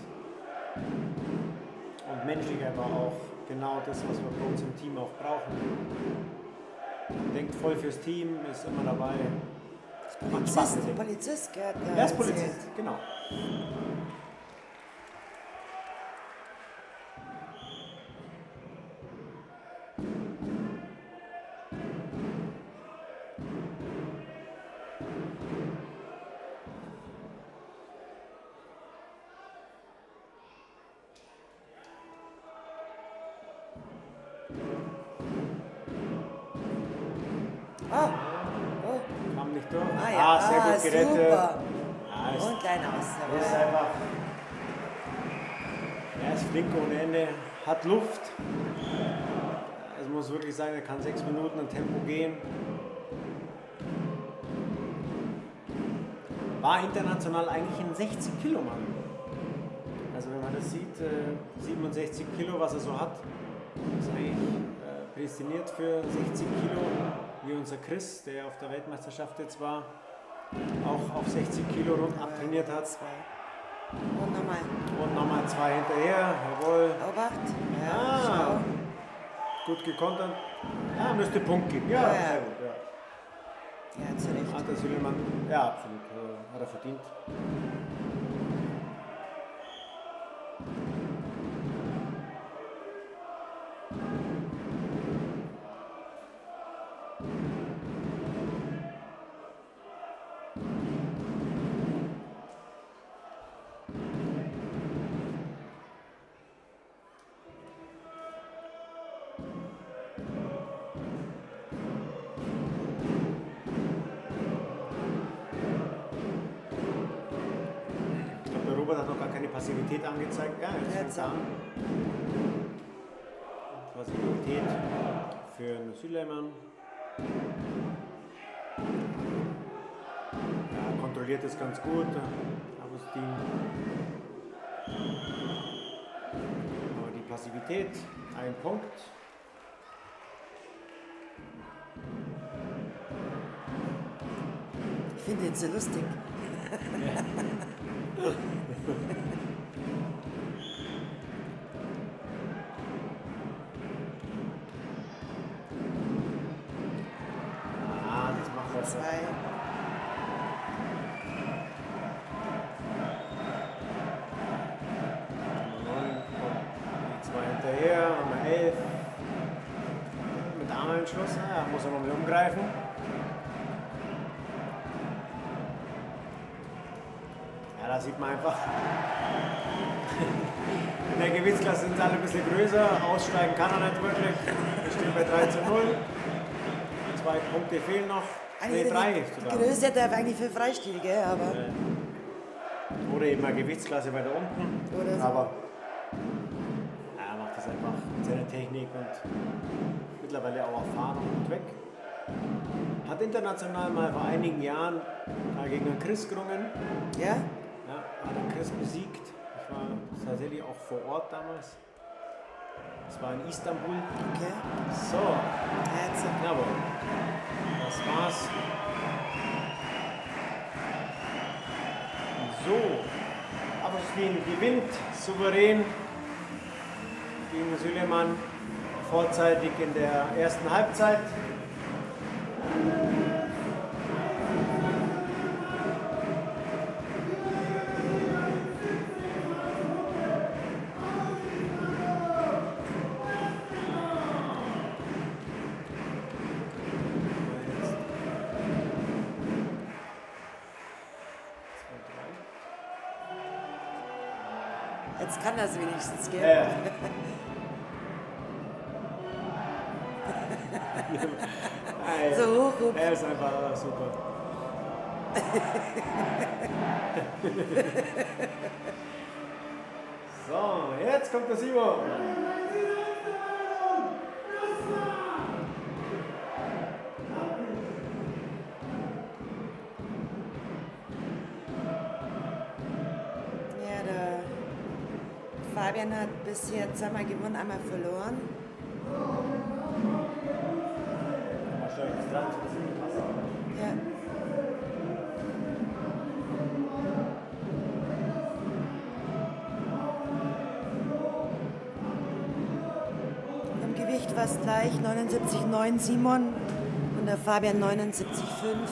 und menschlich aber auch genau das, was wir bei uns im Team auch brauchen. Denkt voll fürs Team, ist immer dabei. Macht Spaß mit Polizist, ihm. Polizist, gell? hat Er ist erzählt. Polizist, genau. Ah, oh. Kam nicht durch. Ah ja, sehr ah, gut gerettet. super. Ah, ist, Und kleiner ist Ausdauer. einfach. Er ist flink ohne Ende, hat Luft. Also muss wirklich sagen, er kann sechs Minuten ein Tempo gehen. War international eigentlich ein sechzig Kilo Mann. Also wenn man das sieht, äh, siebenundsechzig Kilo, was er so hat, ist eigentlich äh, prädestiniert für sechzig Kilo, wie unser Chris, der auf der Weltmeisterschaft jetzt war, auch auf sechzig Kilo rund abtrainiert hat. Zwei. Und nochmal. Und nochmal zwei hinterher, jawohl. Obacht. Ja, Ah, gut gekontert. Ja, müsste Punkt geben. Ja, Ja, ja. sehr gut. Ja. schau. Ja, zu Recht. Hat der Süleyman, ja, absolut, äh, hat er verdient. Ich glaube, der Robert hat noch gar keine Passivität angezeigt. Ja, jetzt Jetzt fängt er an. Passivität für den Süleyman. Ja, kontrolliert es ganz gut. Agustin. Aber die Passivität, ein Punkt. Ich finde ihn so lustig. Ah, das macht er. Zwei. neun, die zwei hinterher, haben wir elf. Mit Armeinschluss, ja, muss er noch mal umgreifen. Ja, da sieht man einfach, in der Gewichtsklasse sind sie alle ein bisschen größer, aussteigen kann er nicht wirklich. Wir stehen bei drei zu null. Zwei Punkte fehlen noch. Nee, drei die sogar. Größe darf eigentlich für Freistil, gell? Aber Oder eben eine Gewichtsklasse weiter unten. Oder so. Aber ja, er macht das einfach mit seiner Technik und mittlerweile auch Erfahrung gut weg. Hat international mal vor einigen Jahren mal gegen einen Chris gerungen. ja? Ja, hat den Chris besiegt. Ich war tatsächlich auch vor Ort damals. Das war in Istanbul. Okay. So, Jetzt. jawohl. Das war's. So, Agustin gewinnt souverän gegen Süleyman vorzeitig in der ersten Halbzeit. Jetzt kann das wenigstens, gell? Ja. Ey, So hoch, hoch. er ist einfach super. So, jetzt kommt der Simon. Fabian hat bis jetzt einmal gewonnen, einmal verloren. Ja. Im Gewicht fast gleich, neunundsiebzig Komma neun Simon und der Fabian neunundsiebzig Komma fünf.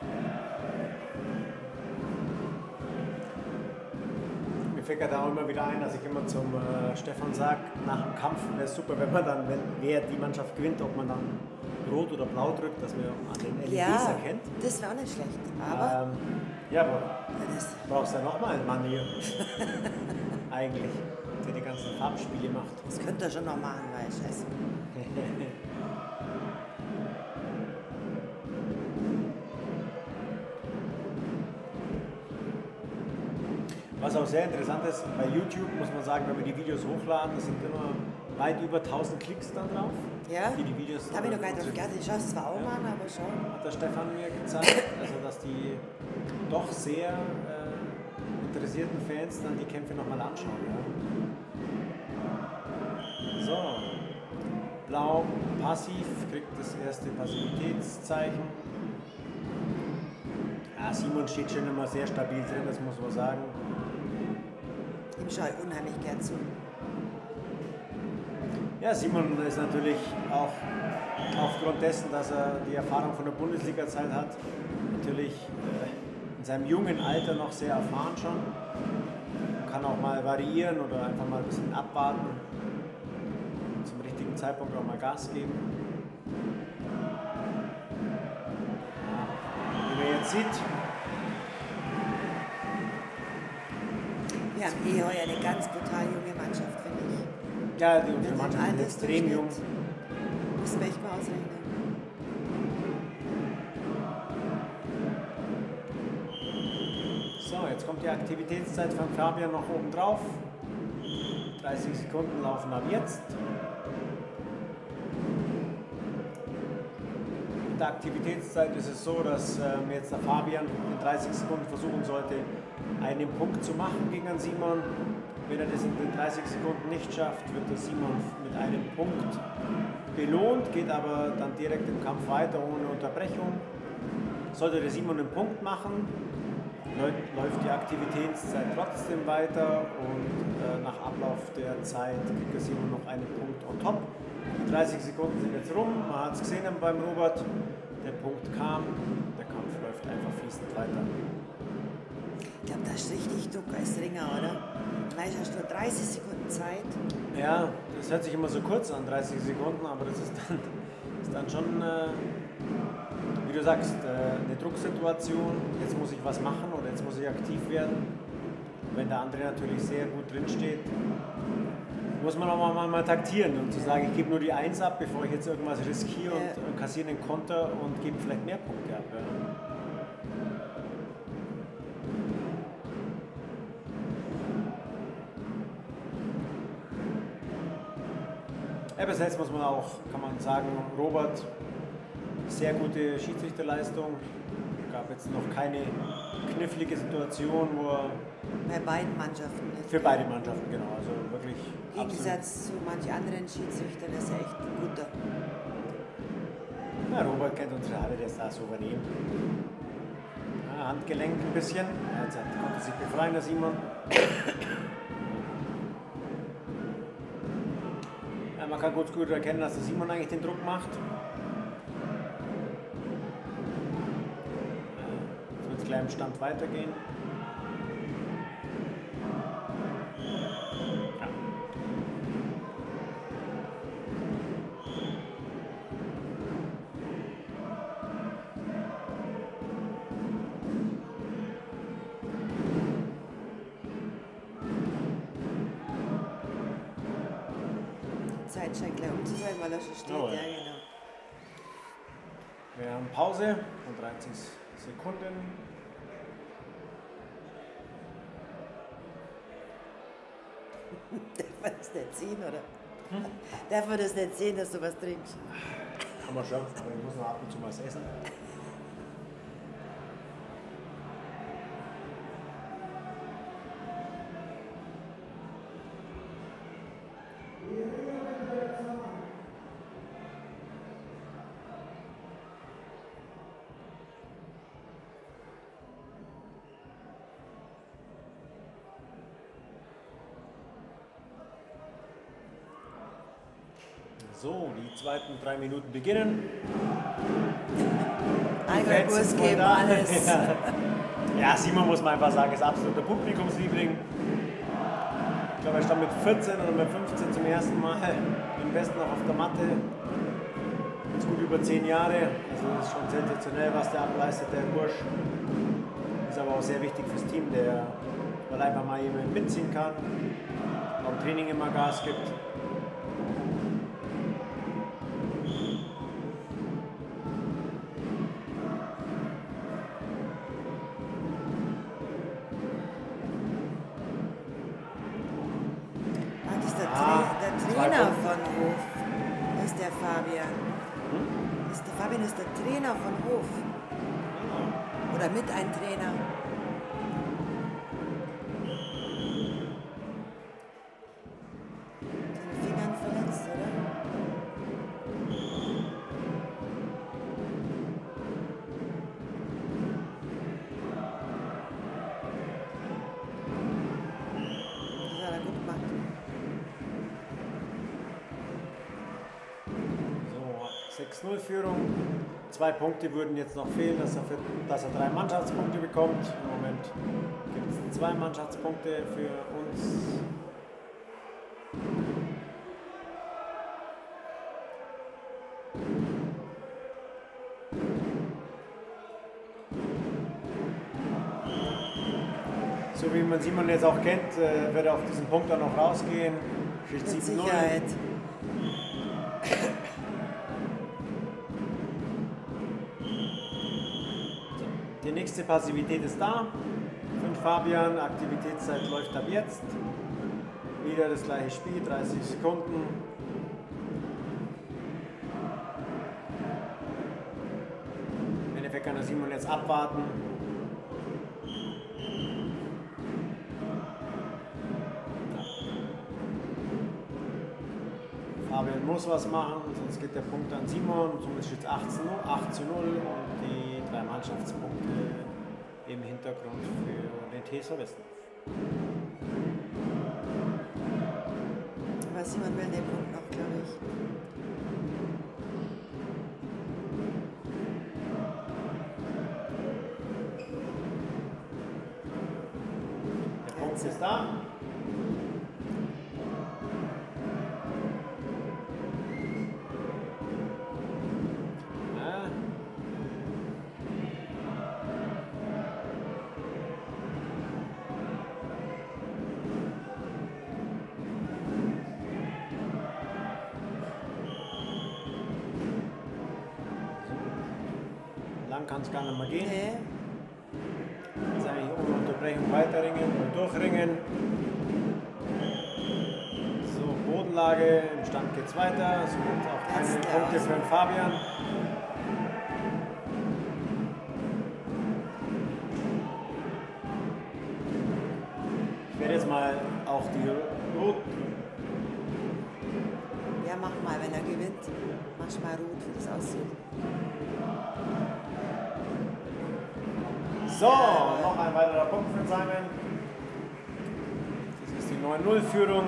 Mir fällt da auch immer wieder ein, dass ich immer zum äh, Stefan sage, nach dem Kampf wäre es super, wenn man dann, wenn wer die Mannschaft gewinnt, ob man dann rot oder blau drückt, dass man an den L E Ds Ja, erkennt. das wäre auch nicht schlecht. Aber Ähm, ja, aber ja, das, du brauchst ja nochmal einen Mann hier. Eigentlich, der die ganzen Farbspiele macht. das könnt ihr schon noch machen, weil scheiße. Was auch sehr interessant ist, bei YouTube muss man sagen, wenn wir die Videos hochladen, das sind immer weit über tausend Klicks dann drauf. Ja? Für die Videos. Da habe ich noch gar nicht drauf geachtet. Ich schaue es zwar auch mal an, aber schau. Hat der Stefan mir gezeigt, also dass die doch sehr äh, interessierten Fans dann die Kämpfe nochmal anschauen. Ja. So, Blau passiv, kriegt das erste Passivitätszeichen. Ja, Simon steht schon immer sehr stabil drin, das muss man sagen. Ihm schaue ich unheimlich gern zu. Ja, Simon ist natürlich auch aufgrund dessen, dass er die Erfahrung von der Bundesliga-Zeit hat, natürlich äh, in seinem jungen Alter noch sehr erfahren schon. Kann auch mal variieren oder einfach mal ein bisschen abwarten, zum richtigen Zeitpunkt auch mal Gas geben. Ja, wie man jetzt sieht, Wir haben eh heuer eine ganz brutal junge Mannschaft, finde ich. ja, die unsere Mit dem Mannschaft ist extrem jung. Altersdurchschnitt müssen wir echt mal ausrechnen. So, jetzt kommt die Aktivitätszeit von Fabian noch oben drauf. dreißig Sekunden laufen ab jetzt. Mit der Aktivitätszeit ist es so, dass ähm, jetzt der Fabian in dreißig Sekunden versuchen sollte, einen Punkt zu machen gegen den Simon. Wenn er das in den dreißig Sekunden nicht schafft, wird der Simon mit einem Punkt belohnt, geht aber dann direkt im Kampf weiter ohne Unterbrechung. Sollte der Simon einen Punkt machen, läuft die Aktivitätszeit trotzdem weiter und äh, nach Ablauf der Zeit kriegt der Simon noch einen Punkt on top. Die dreißig Sekunden sind jetzt rum, man hat es gesehen beim Robert, der Punkt kam, der Kampf läuft einfach fließend weiter. Ich glaube, das ist richtig Druck als Ringer, oder? Vielleicht hast du nur dreißig Sekunden Zeit. Ja, das hört sich immer so kurz an, dreißig Sekunden, aber das ist dann, ist dann schon, äh, wie du sagst, äh, eine Drucksituation. Jetzt muss ich was machen oder jetzt muss ich aktiv werden. Wenn der andere natürlich sehr gut drin steht, muss man auch mal, mal taktieren und zu sagen, ich gebe nur die Eins ab, bevor ich jetzt irgendwas riskiere und äh, kassiere den Konter und gebe vielleicht mehr Punkte ab. Ja. Ja, bis jetzt muss man auch, kann man sagen, Robert, sehr gute Schiedsrichterleistung. Gab jetzt noch keine knifflige Situation, wo er Bei beiden Mannschaften nicht. für beide Mannschaften, genau, also wirklich Im Gegensatz zu manch anderen Schiedsrichtern ist er echt ein guter. Ja, Robert kennt unsere Halle, der ist da souverän. Ja, Handgelenk ein bisschen, ja, jetzt konnte sich befreien, der Simon. Ja, man kann gut, gut erkennen, dass der Simon eigentlich den Druck macht. Jetzt wird es gleich im Stand weitergehen. Zeit scheint gleich um zu sein, weil er schon steht. Oh, ja. Ja, genau. Wir haben Pause von dreizig Sekunden. Darf man das nicht sehen, oder? Hm? Darf man das nicht sehen, dass du was trinkst? Kann man schon, aber ich muss noch ab und zu was essen. So, die zweiten drei Minuten beginnen. Eigene Fans Kurs sind voll geben, da. alles. Ja. Ja, Simon muss man einfach sagen, ist absoluter Publikumsliebling. Ich glaube, er stand mit vierzehn oder mit fünfzehn zum ersten Mal im Westen noch auf der Matte. Jetzt gut über zehn Jahre. Also das ist schon sensationell, was der ableistet, der Bursch. Ist aber auch sehr wichtig fürs Team, der, weil einfach mal jemand mitziehen kann, auch im Training immer Gas gibt. Ah, das ist der, Ah, Tra der zwei Trainer Punkte. von Hof. Das ist der Fabian. Hm? Das ist der Fabian ist der Trainer von Hof. Oder mit ein Trainer. Seine Fingern verletzt, oder? Das hat er gut gemacht. So, sechs null Führung. Zwei Punkte würden jetzt noch fehlen, dass er, für, dass er drei Mannschaftspunkte bekommt. Im Moment gibt es zwei Mannschaftspunkte für uns. So wie man Simon jetzt auch kennt, äh, wird er auf diesen Punkt dann noch rausgehen. Steht Mit sieben null. Sicherheit. Die nächste Passivität ist da. Fünf Fabian, Aktivitätszeit läuft ab jetzt. Wieder das gleiche Spiel, dreißig Sekunden. Im Endeffekt kann der Simon jetzt abwarten. Fabian muss was machen, sonst geht der Punkt an Simon. Somit steht es acht zu null und die drei Mannschaftspunkte im Hintergrund für den T S V Westendorf. Aber Simon will den Punkt noch, glaube ich. Der Punkt ist da. Ja. Lang kann es gar nicht mehr gehen. Nee. Jetzt eigentlich ohne Unterbrechung weiterringen und durchringen. So, Bodenlage, im Stand geht es weiter. Es gibt auch keine Letzte Punkte für den Fabian. Ich werde jetzt mal auch die Rot. Ja, mach mal, wenn er gewinnt. Mach mal rot, wie das aussieht. So, noch ein weiterer Punkt für Simon. Das ist die neun null Führung.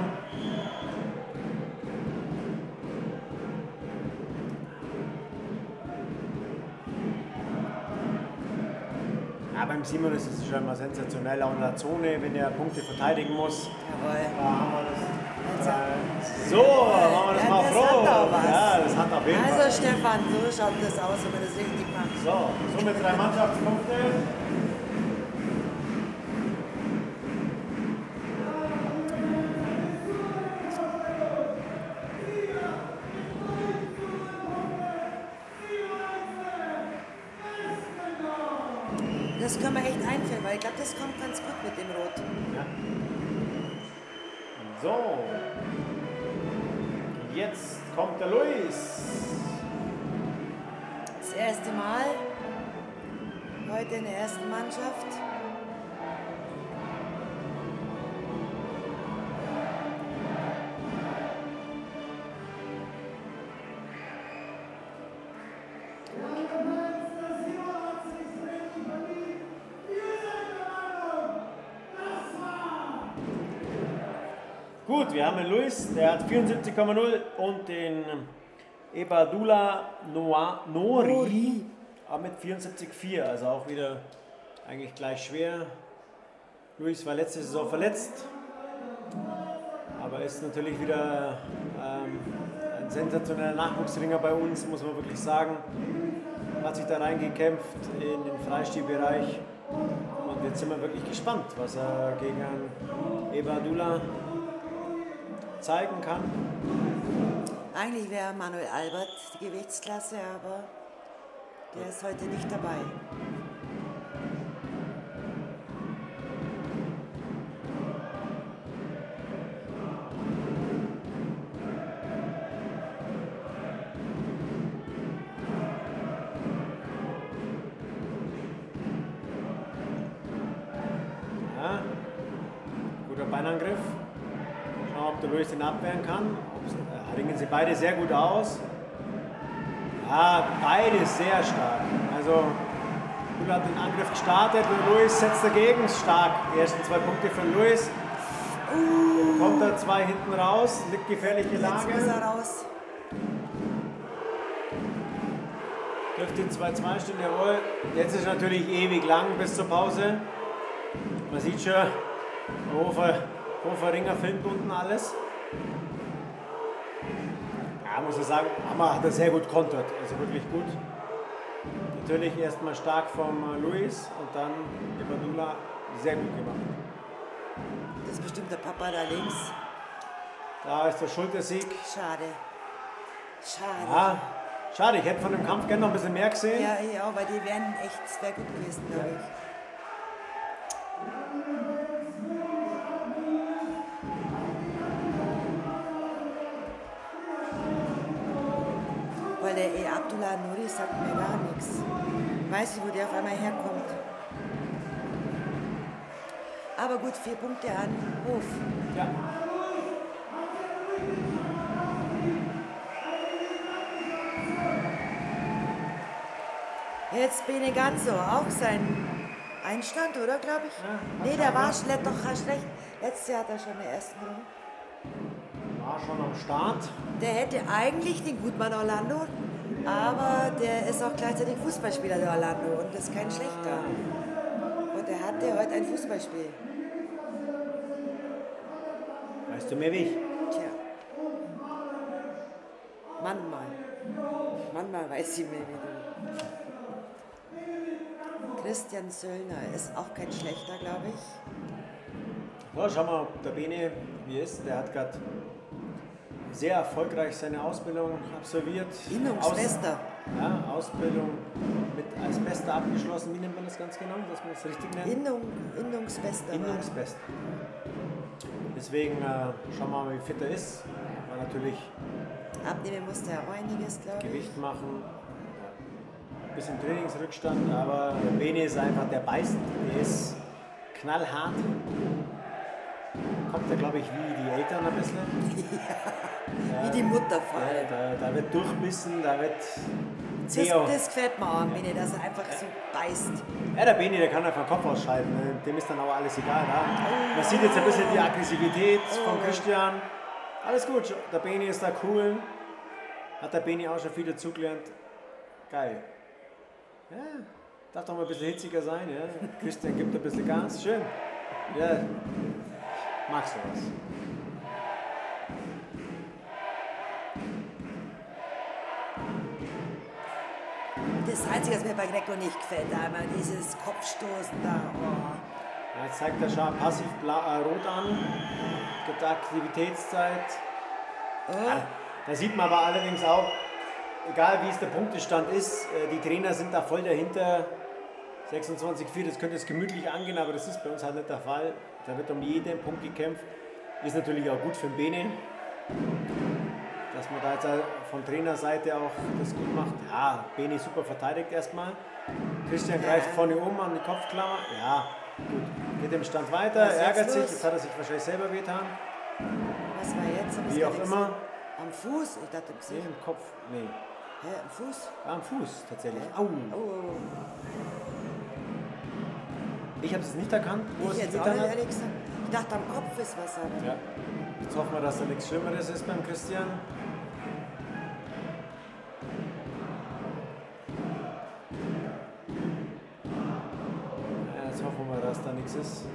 Ja, beim Simon ist es schon mal sensationell, auch in der Zone, wenn er Punkte verteidigen muss. Jawohl. Da haben wir das. Jetzt- Äh, so, machen wir das Ja, mal das froh. hat auch was. Ja, das hat auf jeden Fall. Also Stefan, so schaut das aus, wenn man das richtig macht. So, somit drei Mannschaftspunkte. Das können wir echt einführen, weil ich glaube, das kommt ganz gut mit dem Rot. Ja. So. Jetzt kommt der Luis. Das erste Mal heute in der ersten Mannschaft. Gut, wir haben den Luis, der hat vierundsiebzig Komma null und den Ebadula Noa, Nori, Nori. aber mit vierundsiebzig Komma vier, also auch wieder eigentlich gleich schwer. Luis war letzte Saison verletzt, aber ist natürlich wieder ähm, ein sensationeller Nachwuchsringer bei uns, muss man wirklich sagen. Hat sich da reingekämpft in den Freistilbereich und jetzt sind wir wirklich gespannt, was er gegen einen Ebadula zeigen kann. Eigentlich wäre Manuel Albert die Gewichtsklasse, aber der ist heute nicht dabei. Ja, guter Beinangriff. Schauen wir, ob der Luis den abwehren kann. Da ringen sie beide sehr gut aus. Ja, beide sehr stark. Also, Lula hat den Angriff gestartet und Luis setzt dagegen. Stark. Die ersten zwei Punkte für Luis. Uh. Kommt da zwei hinten raus. Liegt gefährliche Lage. Jetzt muss er raus. Trifft den zwei zwei stehen, jawohl. Jetzt ist natürlich ewig lang bis zur Pause. Man sieht schon, Hofer, Hofer Ringer filmt unten alles. Ja, muss ich sagen, Hammer hat er sehr gut kontert, also wirklich gut. Natürlich erstmal stark vom Luis und dann Ebadula sehr gut gemacht. Das ist bestimmt der Papa da links. Da ist der Schultersieg. Schade. Schade. Ja, schade, ich hätte von dem Kampf gerne noch ein bisschen mehr gesehen. Ja, ich auch, weil die wären echt, es wäre gut gewesen, glaube ich. Weil der E. Abdullah Nuri sagt mir gar nichts. Weiß nicht, wo der auf einmal herkommt. Aber gut, vier Punkte an Hof. Ja. Jetzt Bene Ganzo, auch sein Einstand, oder, glaube ich? Ja, nee, der war schle doch schlecht. Letztes Jahr hat er schon den ersten Runde. War schon am Start. Der hätte eigentlich den Gutmann Orlando, aber der ist auch gleichzeitig Fußballspieler, der Orlando, und ist kein schlechter. Und er hatte heute ein Fußballspiel. Weißt du mehr wie ich? Tja. Manchmal. Manchmal weiß ich mehr wie du. Christian Söllner ist auch kein schlechter, glaube ich. Ja, schauen wir, ob der Bene wie ist. Der hat gerade sehr erfolgreich seine Ausbildung absolviert. Innungsbester. Aus, ja, Ausbildung mit als Bester abgeschlossen. Wie nennt man das ganz genau, dass man das richtig nennt? Innung, Innungsbester. Innungsbester. Deswegen äh, schauen wir mal, wie fit er ist. War natürlich Abnehmen musste er auch einiges, glaube ich. Gewicht machen. Ein bisschen Trainingsrückstand, aber der Bene ist einfach, der beißt, der ist knallhart. Kommt er, glaube ich, wie die Eltern ein bisschen. Wie die Mutter vor allem. Da, da wird durchbissen, da wird Das, zäh. das gefällt mir auch, Bene, dass er einfach so beißt. Ja, der Bene, der kann einfach den Kopf ausschalten, ne? Dem ist dann aber alles egal. Ja? Man sieht jetzt ein bisschen die Aggressivität von Christian. Alles gut, der Bene ist da cool. Hat der Bene auch schon viel dazugelernt. Geil. Ja, darf doch mal ein bisschen hitziger sein. Ja? Christian gibt ein bisschen Gas. Schön. Ja, mag sowas. Das Einzige, was mir bei Greco nicht gefällt, einmal dieses Kopfstoßen da. Oh. Ja, jetzt zeigt der Schar passiv blau, äh, rot an. Gibt Aktivitätszeit. Oh. Ja, da sieht man aber allerdings auch, egal wie es der Punktestand ist, äh, die Trainer sind da voll dahinter. sechsundzwanzig vier, das könnte es gemütlich angehen, aber das ist bei uns halt nicht der Fall. Da wird um jeden Punkt gekämpft. Ist natürlich auch gut für den Bene, dass man da jetzt von Trainerseite auch das gut macht. Ja, Bene super verteidigt erstmal. Christian greift vorne um an die Kopfklammer. Ja, gut. Geht im Stand weiter, Was ist ärgert jetzt sich. los? Jetzt hat er sich wahrscheinlich selber wehgetan. Was war jetzt? Hab ich's Wie gar auch nicht immer. gesehen. Am Fuß? Ich dachte im Nee, Gesicht. im Kopf. Nee. Hä, am Fuß? Ah, am Fuß tatsächlich. Hä? Au. Oh, oh, oh. Ich habe es nicht erkannt, wo Ich es jetzt auch getan nicht, hat. ehrlich gesagt. Ich dachte, am Kopf ist was. Aber Ja. Jetzt hoffen wir, dass da nichts Schlimmeres ist beim Christian. dass da nichts ist.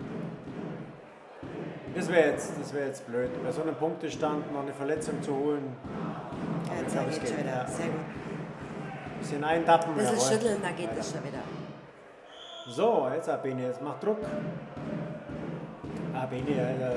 Das wäre jetzt, das wär jetzt blöd, bei so einem Punktestand noch eine Verletzung zu holen. Ja, jetzt glaub, geht es schon geht, wieder. ja. Sehr gut. Bisschen eintappen. Ein bisschen jawohl. schütteln, dann geht das schon wieder. So, jetzt ab Bene, jetzt macht Druck. Ah, Bene, ja.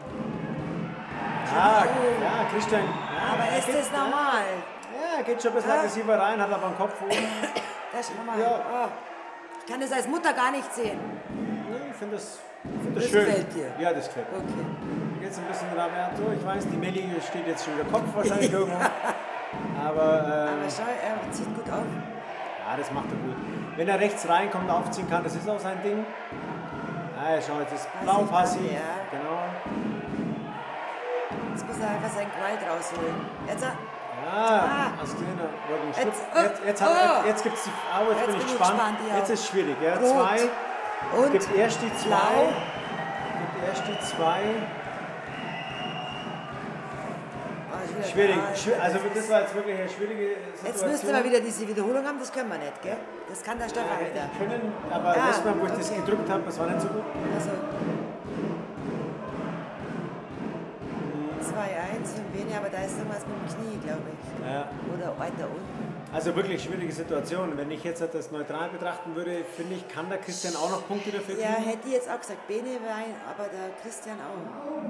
Ah, ja, Christian. Ja, Aber ist geht, das normal? Ja, geht schon ein bisschen Ah. aggressiver rein, hat aber den Kopf oben. Das ist normal. Ja. Oh. Ich kann das als Mutter gar nicht sehen. Nee, ich finde das, ich find das, Das schön. gefällt dir? Ja, das gefällt mir. Okay. Hier geht es ein bisschen rabiat durch. Ich weiß, die Melli steht jetzt schon der Kopf wahrscheinlich irgendwo. Aber, ähm, Aber schau, er zieht gut auf. ja, das macht er gut. Wenn er rechts reinkommt, aufziehen kann, das ist auch sein Ding. Ah, schau, jetzt ist blau passiv. Ja. Genau. Jetzt muss er einfach seinen Gewalt rausholen. Jetzt, er- Ah, hast du gesehen? Er wollte einen Schritt. Jetzt, oh, Jetzt, jetzt, hat, oh. jetzt, jetzt gibt es die. Ah, jetzt, Jetzt bin ich bin ich gespannt. gespannt, ja. Jetzt ist es schwierig. Ja, Rot. zwei. Und Gibt erst die zwei. blau. Gibt erst die zwei. Oh, ich will- Schwierig. ah, Schwi- Also, das war jetzt wirklich eine schwierige Situation. Jetzt müsste man wieder diese Wiederholung haben, das können wir nicht, gell? Das kann der Stefan Hätte wieder. ich können, aber Ah, letztes Mal, wo ich das okay. gedrückt habe, das war nicht so gut. Also. zwei eins für Bene, aber da ist irgendwas mit dem Knie, glaube ich. Ja. Oder weiter unten. Also wirklich schwierige Situation. Wenn ich jetzt das neutral betrachten würde, finde ich, kann der Christian auch noch Punkte dafür kriegen. Ja, hätte ich jetzt auch gesagt, Bene, Wein, aber der Christian auch.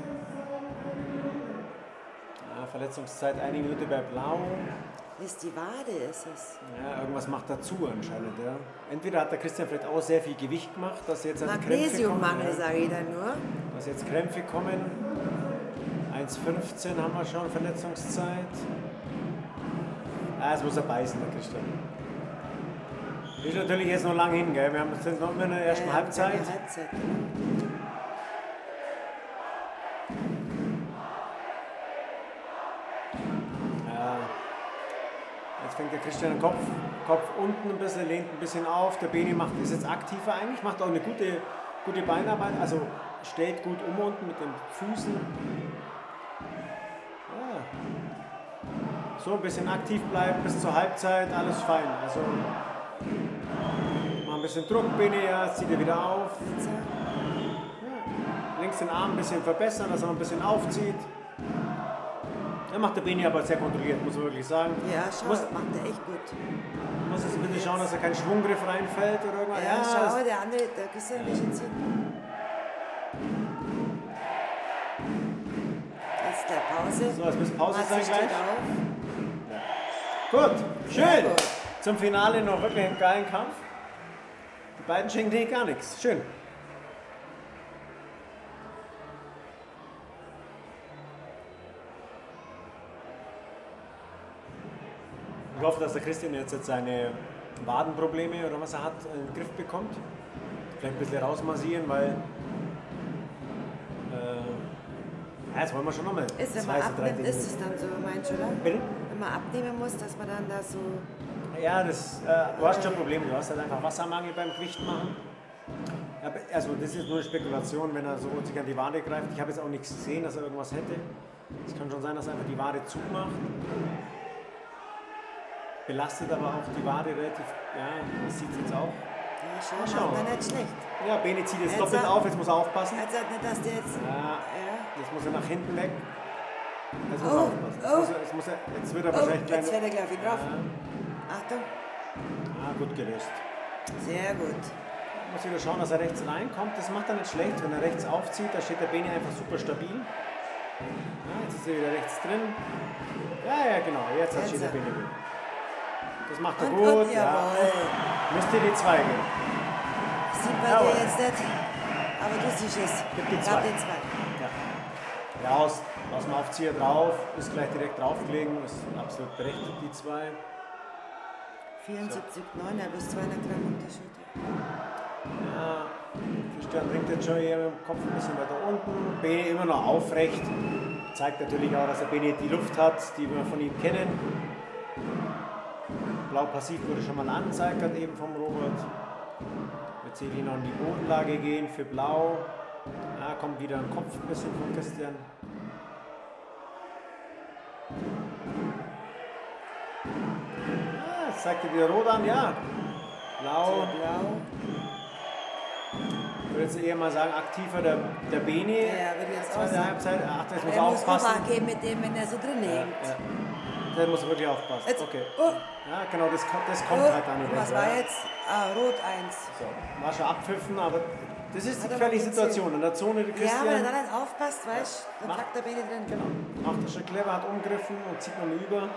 Ja, Verletzungszeit eine Minute bei Blau. Ist die Wade, ist es. Ja, irgendwas macht dazu anscheinend. Ja. Entweder hat der Christian vielleicht auch sehr viel Gewicht gemacht, dass jetzt halt Krämpfe Magnesiummangel, kommen. sage ich dann nur. Ja, dass jetzt Krämpfe kommen. eins fünfzehn haben wir schon Verletzungszeit. Ah, es muss er beißen, der Christian. Ist natürlich jetzt noch lange hin, gell? Wir haben- sind noch immer in der ersten Ja, Halbzeit. eine Halbzeit. Ja. Jetzt fängt der Christian den Kopf, Kopf unten ein bisschen, lehnt ein bisschen auf. Der Beni macht, ist jetzt aktiver eigentlich, macht auch eine gute, gute Beinarbeit, also steht gut um unten mit den Füßen. Ja. So ein bisschen aktiv bleiben bis zur Halbzeit, alles fein. Also mal ein bisschen Druck, Beni, ja, zieht er wieder auf. Jetzt, äh, Links den Arm ein bisschen verbessern, dass er ein bisschen aufzieht. Er macht der Beni aber sehr kontrolliert, muss man wirklich sagen. Ja, schau, Muss, macht er echt gut. muss jetzt bitte schauen, dass er keinen Schwunggriff reinfällt oder irgendwas. Ja, schau, das- der andere, der Christian will schon ziehen. Jetzt gleich Pause. So, jetzt muss Pause Matze sein steht gleich. auf. Gut, Sehr schön. gut. Zum Finale noch wirklich einen geilen Kampf. Die beiden schenken dir gar nichts. Schön. Ich hoffe, dass der Christian jetzt, jetzt seine Wadenprobleme oder was er hat, in den Griff bekommt. Vielleicht ein bisschen rausmassieren, weil. Äh, ja, jetzt wollen wir schon nochmal. Ist, wenn man abnimmt, ist es dann so, meinst du, oder? Bitte? Wenn man abnehmen muss, dass man dann da so. Ja, das, äh, du hast schon Probleme. Du hast halt einfach Wassermangel beim Gewicht machen. Ja, also das ist nur eine Spekulation, wenn er so sich an die Wade greift. Ich habe jetzt auch nichts gesehen, dass er irgendwas hätte. Es kann schon sein, dass er einfach die Wade zumacht. Belastet aber auch die Wade relativ, ja, das sieht jetzt auch. Ja, schon, Mal schauen. macht er nicht schlecht. Ja, Bene zieht jetzt Jetzt doppelt hat- auf, jetzt muss er aufpassen. Also nicht, dass der jetzt. Ja, Ja. jetzt muss er nach hinten weg. Jetzt muss Oh, er aufpassen. Jetzt, oh. muss er, jetzt, muss er, jetzt wird er Oh, wahrscheinlich gleich. jetzt fährt er gleich auf ihn drauf. Ja, Achtung. ah, gut gelöst. Sehr gut. Muss wieder schauen, dass er rechts reinkommt. Das macht er nicht schlecht. Wenn er rechts aufzieht, da steht der Bene einfach super stabil. Ja, jetzt ist er wieder rechts drin. Ja, ja, genau. Jetzt, Jetzt steht der er. Bene gut. Das macht er Und, gut. und, ja. jawohl. Müsste die zwei gehen. Sieht man Jawohl. dir jetzt nicht. Aber du siehst es. Gibt die Ich zwei. hab den zwei. Ja. Raus, aus dem Aufzieher drauf, ist gleich direkt draufgelegen, ist absolut berechtigt, die zwei. vierundsiebzig Komma neun, bis zweihundert Gramm Unterschied. Ja, Christian bringt jetzt schon eher mit dem Kopf ein bisschen weiter unten. Bene immer noch aufrecht. Zeigt natürlich auch, dass der Bene die Luft hat, die wir von ihm kennen. Blau passiv wurde schon mal angezeigt, gerade eben vom Robert. Jetzt sehe ich noch in die Bodenlage gehen für Blau. Ja, kommt wieder ein Kopf ein bisschen von Christian. Ja, jetzt zeigt er wieder rot an, ja. Blau. Blau. Ich würde jetzt eher mal sagen, aktiver der, der Beni. Ja, würde ich jetzt auch Zweite sagen. Halbzeit. Ach, das muss Der muss aufpassen. Obacht geben mit dem, wenn er so drin Ja, hängt. ja. Der muss wirklich aufpassen. Jetzt, Okay. oh. Ja, genau, das, kommt- das kommt Oh, halt dann nicht. was ja. war jetzt? Ah, Rot eins. So, war schon abpfiffen, aber das ist die Hat er gefährliche mal Situation. In der Zone, die Ja, wenn er Christian dann nicht aufpasst, weißt du, dann Mach- packt der Bene drin. genau, macht er schon clever, hat umgriffen und zieht noch mal über.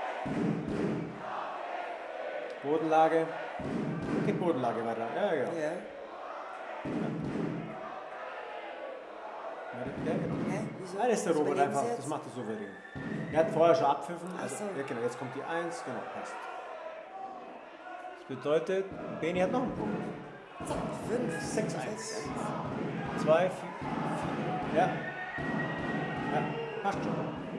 Bodenlage. Geht Bodenlage weiter. Ja, ja. Ja. Ja, genau. Hä? Wieso? Ja, das ist der Was Robert überlegen Sie einfach, jetzt? das macht er souverän. Er hat vorher schon abpfiffen, Ach also, so. ja, genau, jetzt kommt die eins, genau, passt. Das bedeutet, Beni hat noch einen Punkt. Fünf. sechs eins. zwei, vier, vier, ja. Ja, passt schon.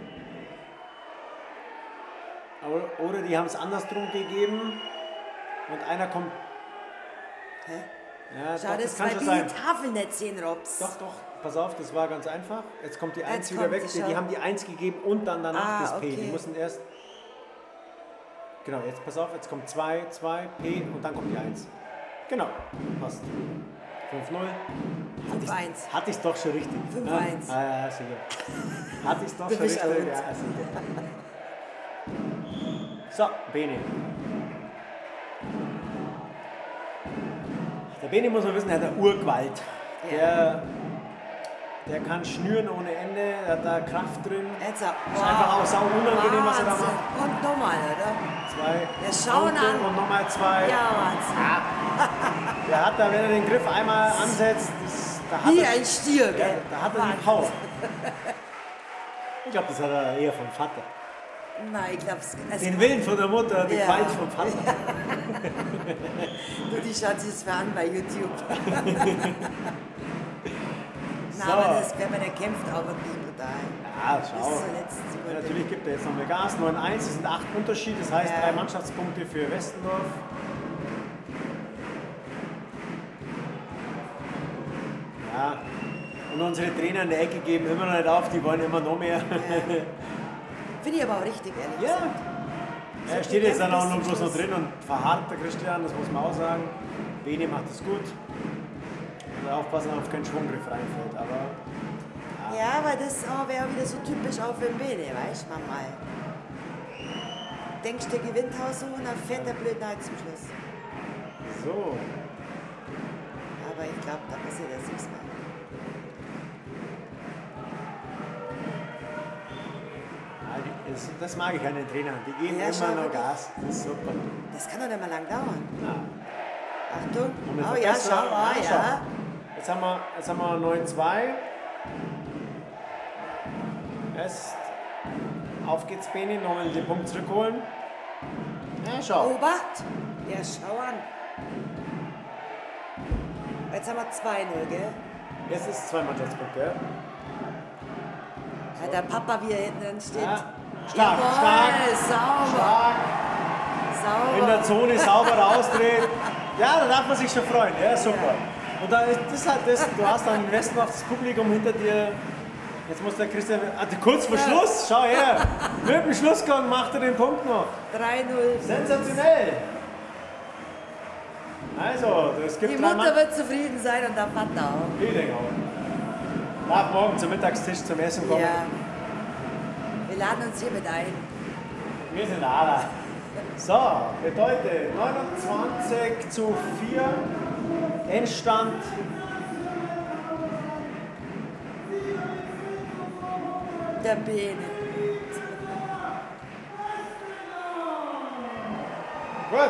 Aber, oder die haben es andersrum gegeben und einer kommt. Hä? Ja, Schau, doch, das das kann weil schon wir sein. die Tafel nicht sehen, Robs. Doch, doch, pass auf, das war ganz einfach. Jetzt kommt die eins Jetzt wieder kommt weg. sie Die, schon. die haben die eins gegeben und dann danach Ah, das P. okay. Die mussten erst. Genau, jetzt pass auf, jetzt kommt zwei, zwei, P und dann kommt die eins. Genau, passt. fünf null. fünf eins. Hatte ich es doch schon richtig. fünf Ja? eins. Ah, ja, sicher. Hatte ich es doch Du schon bist richtig. alt. Ja, sicher. So, Bene. Der Bene muss man wissen, der hat eine Urgewalt. Ja. Der, der kann schnüren ohne Ende, der hat da Kraft drin. Jetzt, Ist einfach auch sau unangenehm, was er da Wahnsinn. macht. Und nochmal, oder? Zwei. Ja, schauen Punkte an. Und nochmal zwei. Ja, Wahnsinn. Der hat da, wenn er den Griff einmal ansetzt, das, da hat Wie er, ein Stier, ja, gell? da hat er die Power. Ich glaube, das hat er eher vom Vater. Nein, ich glaube, es Den Willen von der Mutter, die Ja. Gewalt vom Vater. Nur die schaut sich das an bei YouTube. Na, So. aber das, wenn man der kämpft, auch wirklich brutal. Ja, Bis schau. zur letzten Ja, Sekunde. natürlich gibt er jetzt noch mal Gas. neun eins, das sind acht Unterschied, das heißt Ja. drei Mannschaftspunkte für Westendorf. Ja, und unsere Trainer in der Ecke geben immer noch nicht auf, die wollen immer noch mehr. Finde ich aber auch richtig, ehrlich Ja. gesagt. Er steht jetzt dann auch Bis noch zum bloß noch Schluss. drin und verharrt der Christian, das muss man auch sagen. Bene macht es gut. Also aufpassen, auf keinen Schwunggriff reinfällt, aber Ja, aber das oh, wäre wieder so typisch auch für den Bene, weißt du, mal. Denkst du, der gewinnt Haushoch und dann fährt der blöd nach zum Schluss. so. Aber ich glaube, da passiert jetzt nichts mehr. Ja, die- das, das mag ich an den Trainern, die geben Ja, schau, immer noch wirklich. Gas. Das ist super. Das kann doch nicht mal lang dauern. Ja. Achtung. Und wir Oh ja, verbessern. schau, ah, schau. ja. Jetzt haben wir, jetzt haben wir neun zwei. Jetzt auf geht's Beni, nochmal den Punkt zurückholen. Ja, schau. Obacht! Ja, schau an. Jetzt haben wir zwei null, gell? Jetzt ist es zwei Mannschaftspunkte. Ja. Ja, der Papa, wie er hinten drin steht. Ja. Stark, Jawohl, stark, sauber, stark. In der sauber. Zone sauber rausdreht. Ja, da darf man sich schon freuen. Ja, super. Und dann ist das halt das, du hast dann im Westen noch das Publikum hinter dir. Jetzt muss der Christian, ah, kurz vor Ja. Schluss, schau her. Mit dem Schlussgang macht er den Punkt noch. drei null. Sensationell. Also, das gibt Die drei Mutter Mann- wird zufrieden sein und der Vater auch. Ich denke auch. Darf morgen zum Mittagstisch zum Essen kommen. Ja. Wir laden uns hier mit ein. Wir sind alle. So, bedeutet neunundzwanzig zu vier. Endstand. Der Bene. Gut.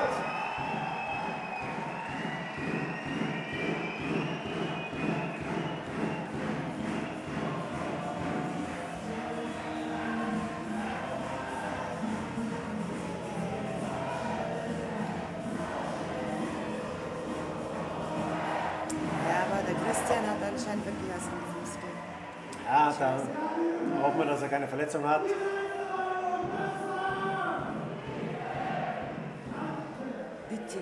Ja, aber der Christian hat anscheinend wirklich was am Fuß. gell? Ja, da hoffen wir, dass er keine Verletzung hat. Bitte.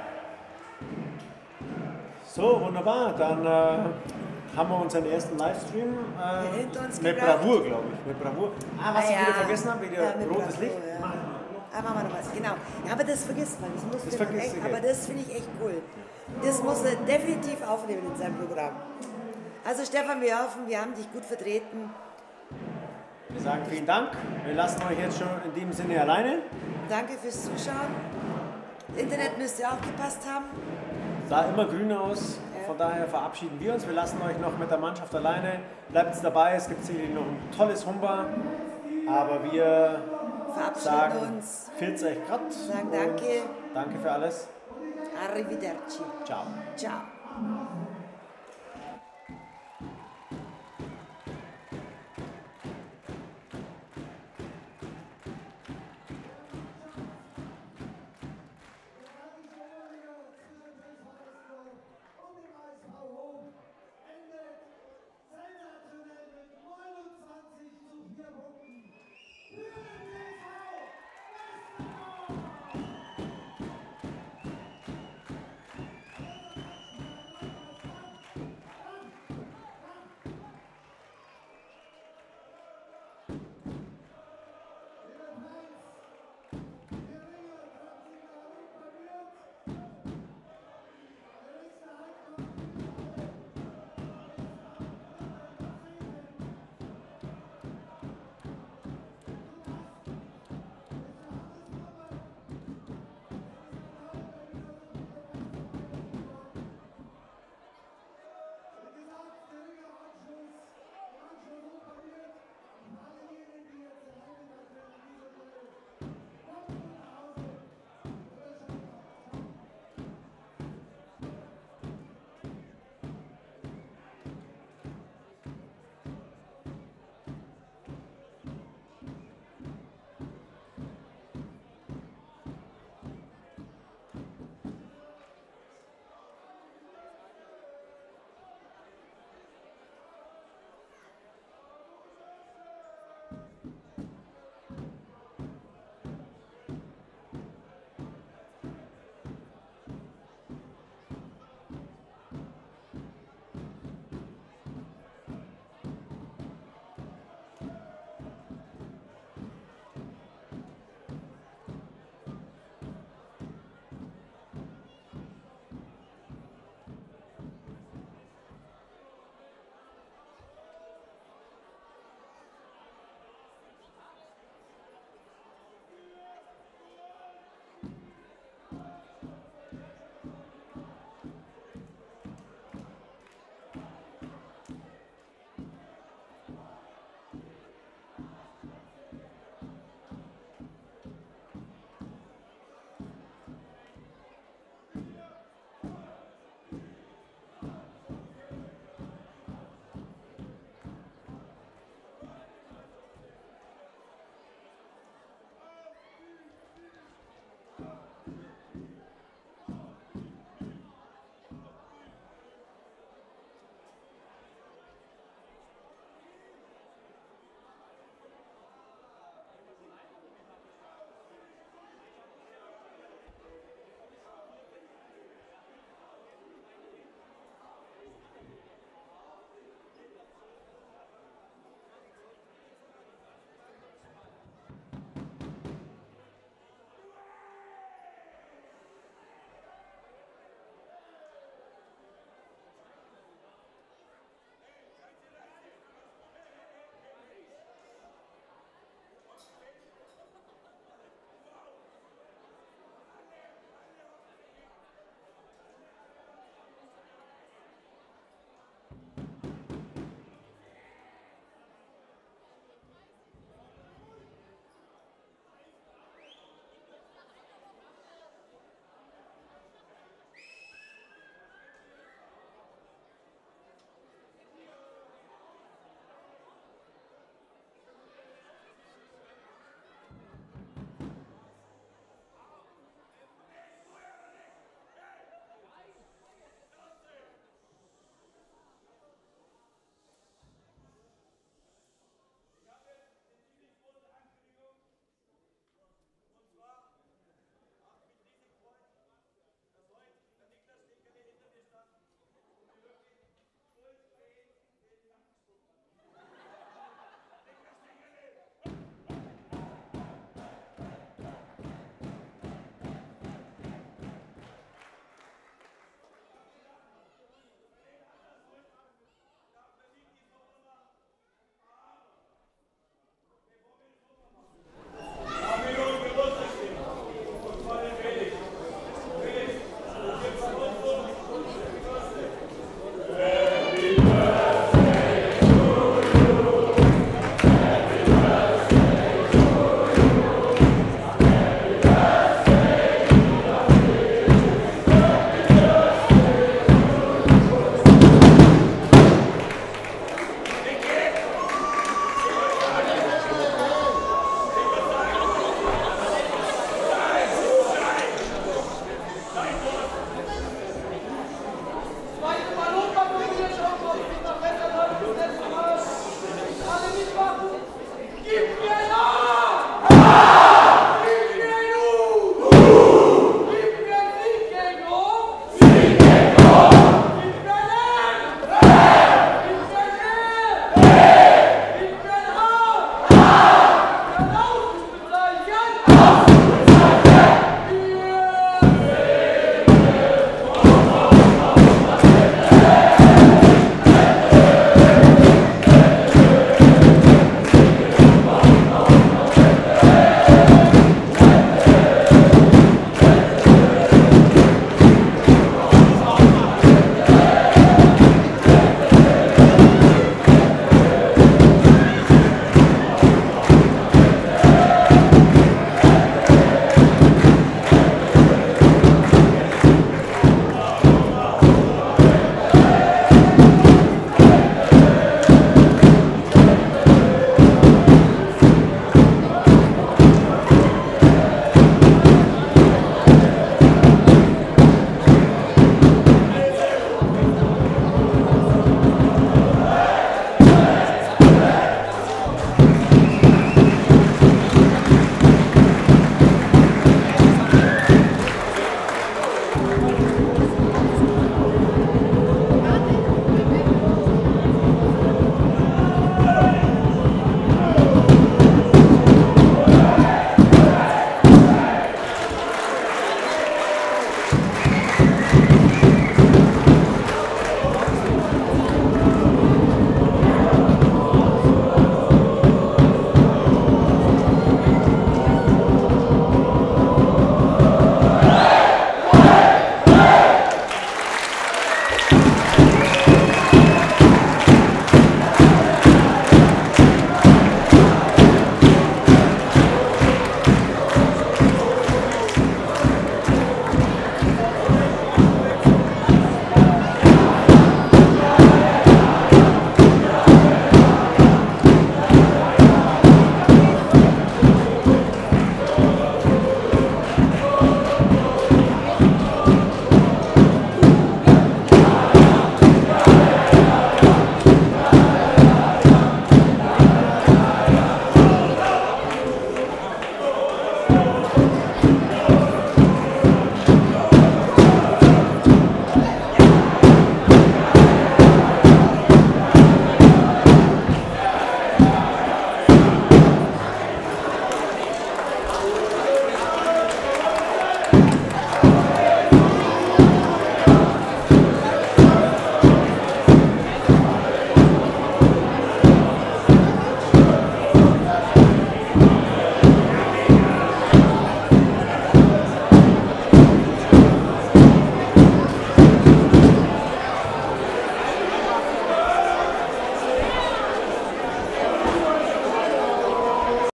So, wunderbar. Dann äh, haben wir unseren ersten Livestream Ja, äh, hinter uns mit gebracht. Bravour, glaube ich. Mit Bravour. Ah, was Ah, ich ja. wieder vergessen habe, wieder Ja, mit rotes Bravour, Licht. ja. Mach ich noch. Ah, machen wir noch was, genau. Ja, aber das vergisst man. Das muss Das man vergisst echt, du aber nicht. das finde ich echt cool. Das muss er definitiv aufnehmen in seinem Programm. Also Stefan, wir hoffen, wir haben dich gut vertreten. Wir sagen vielen Dank. Wir lassen euch jetzt schon in dem Sinne alleine. Danke fürs Zuschauen. Internet müsste auch gepasst haben. Sah immer grün aus. Von daher verabschieden wir uns. Wir lassen euch noch mit der Mannschaft alleine. Bleibt dabei. Es gibt sicherlich noch ein tolles Humba. Aber wir Verabschieden sagen, uns. filzt euch grad. Sagen und danke. Danke für alles. Arrivederci. Ciao. Ciao.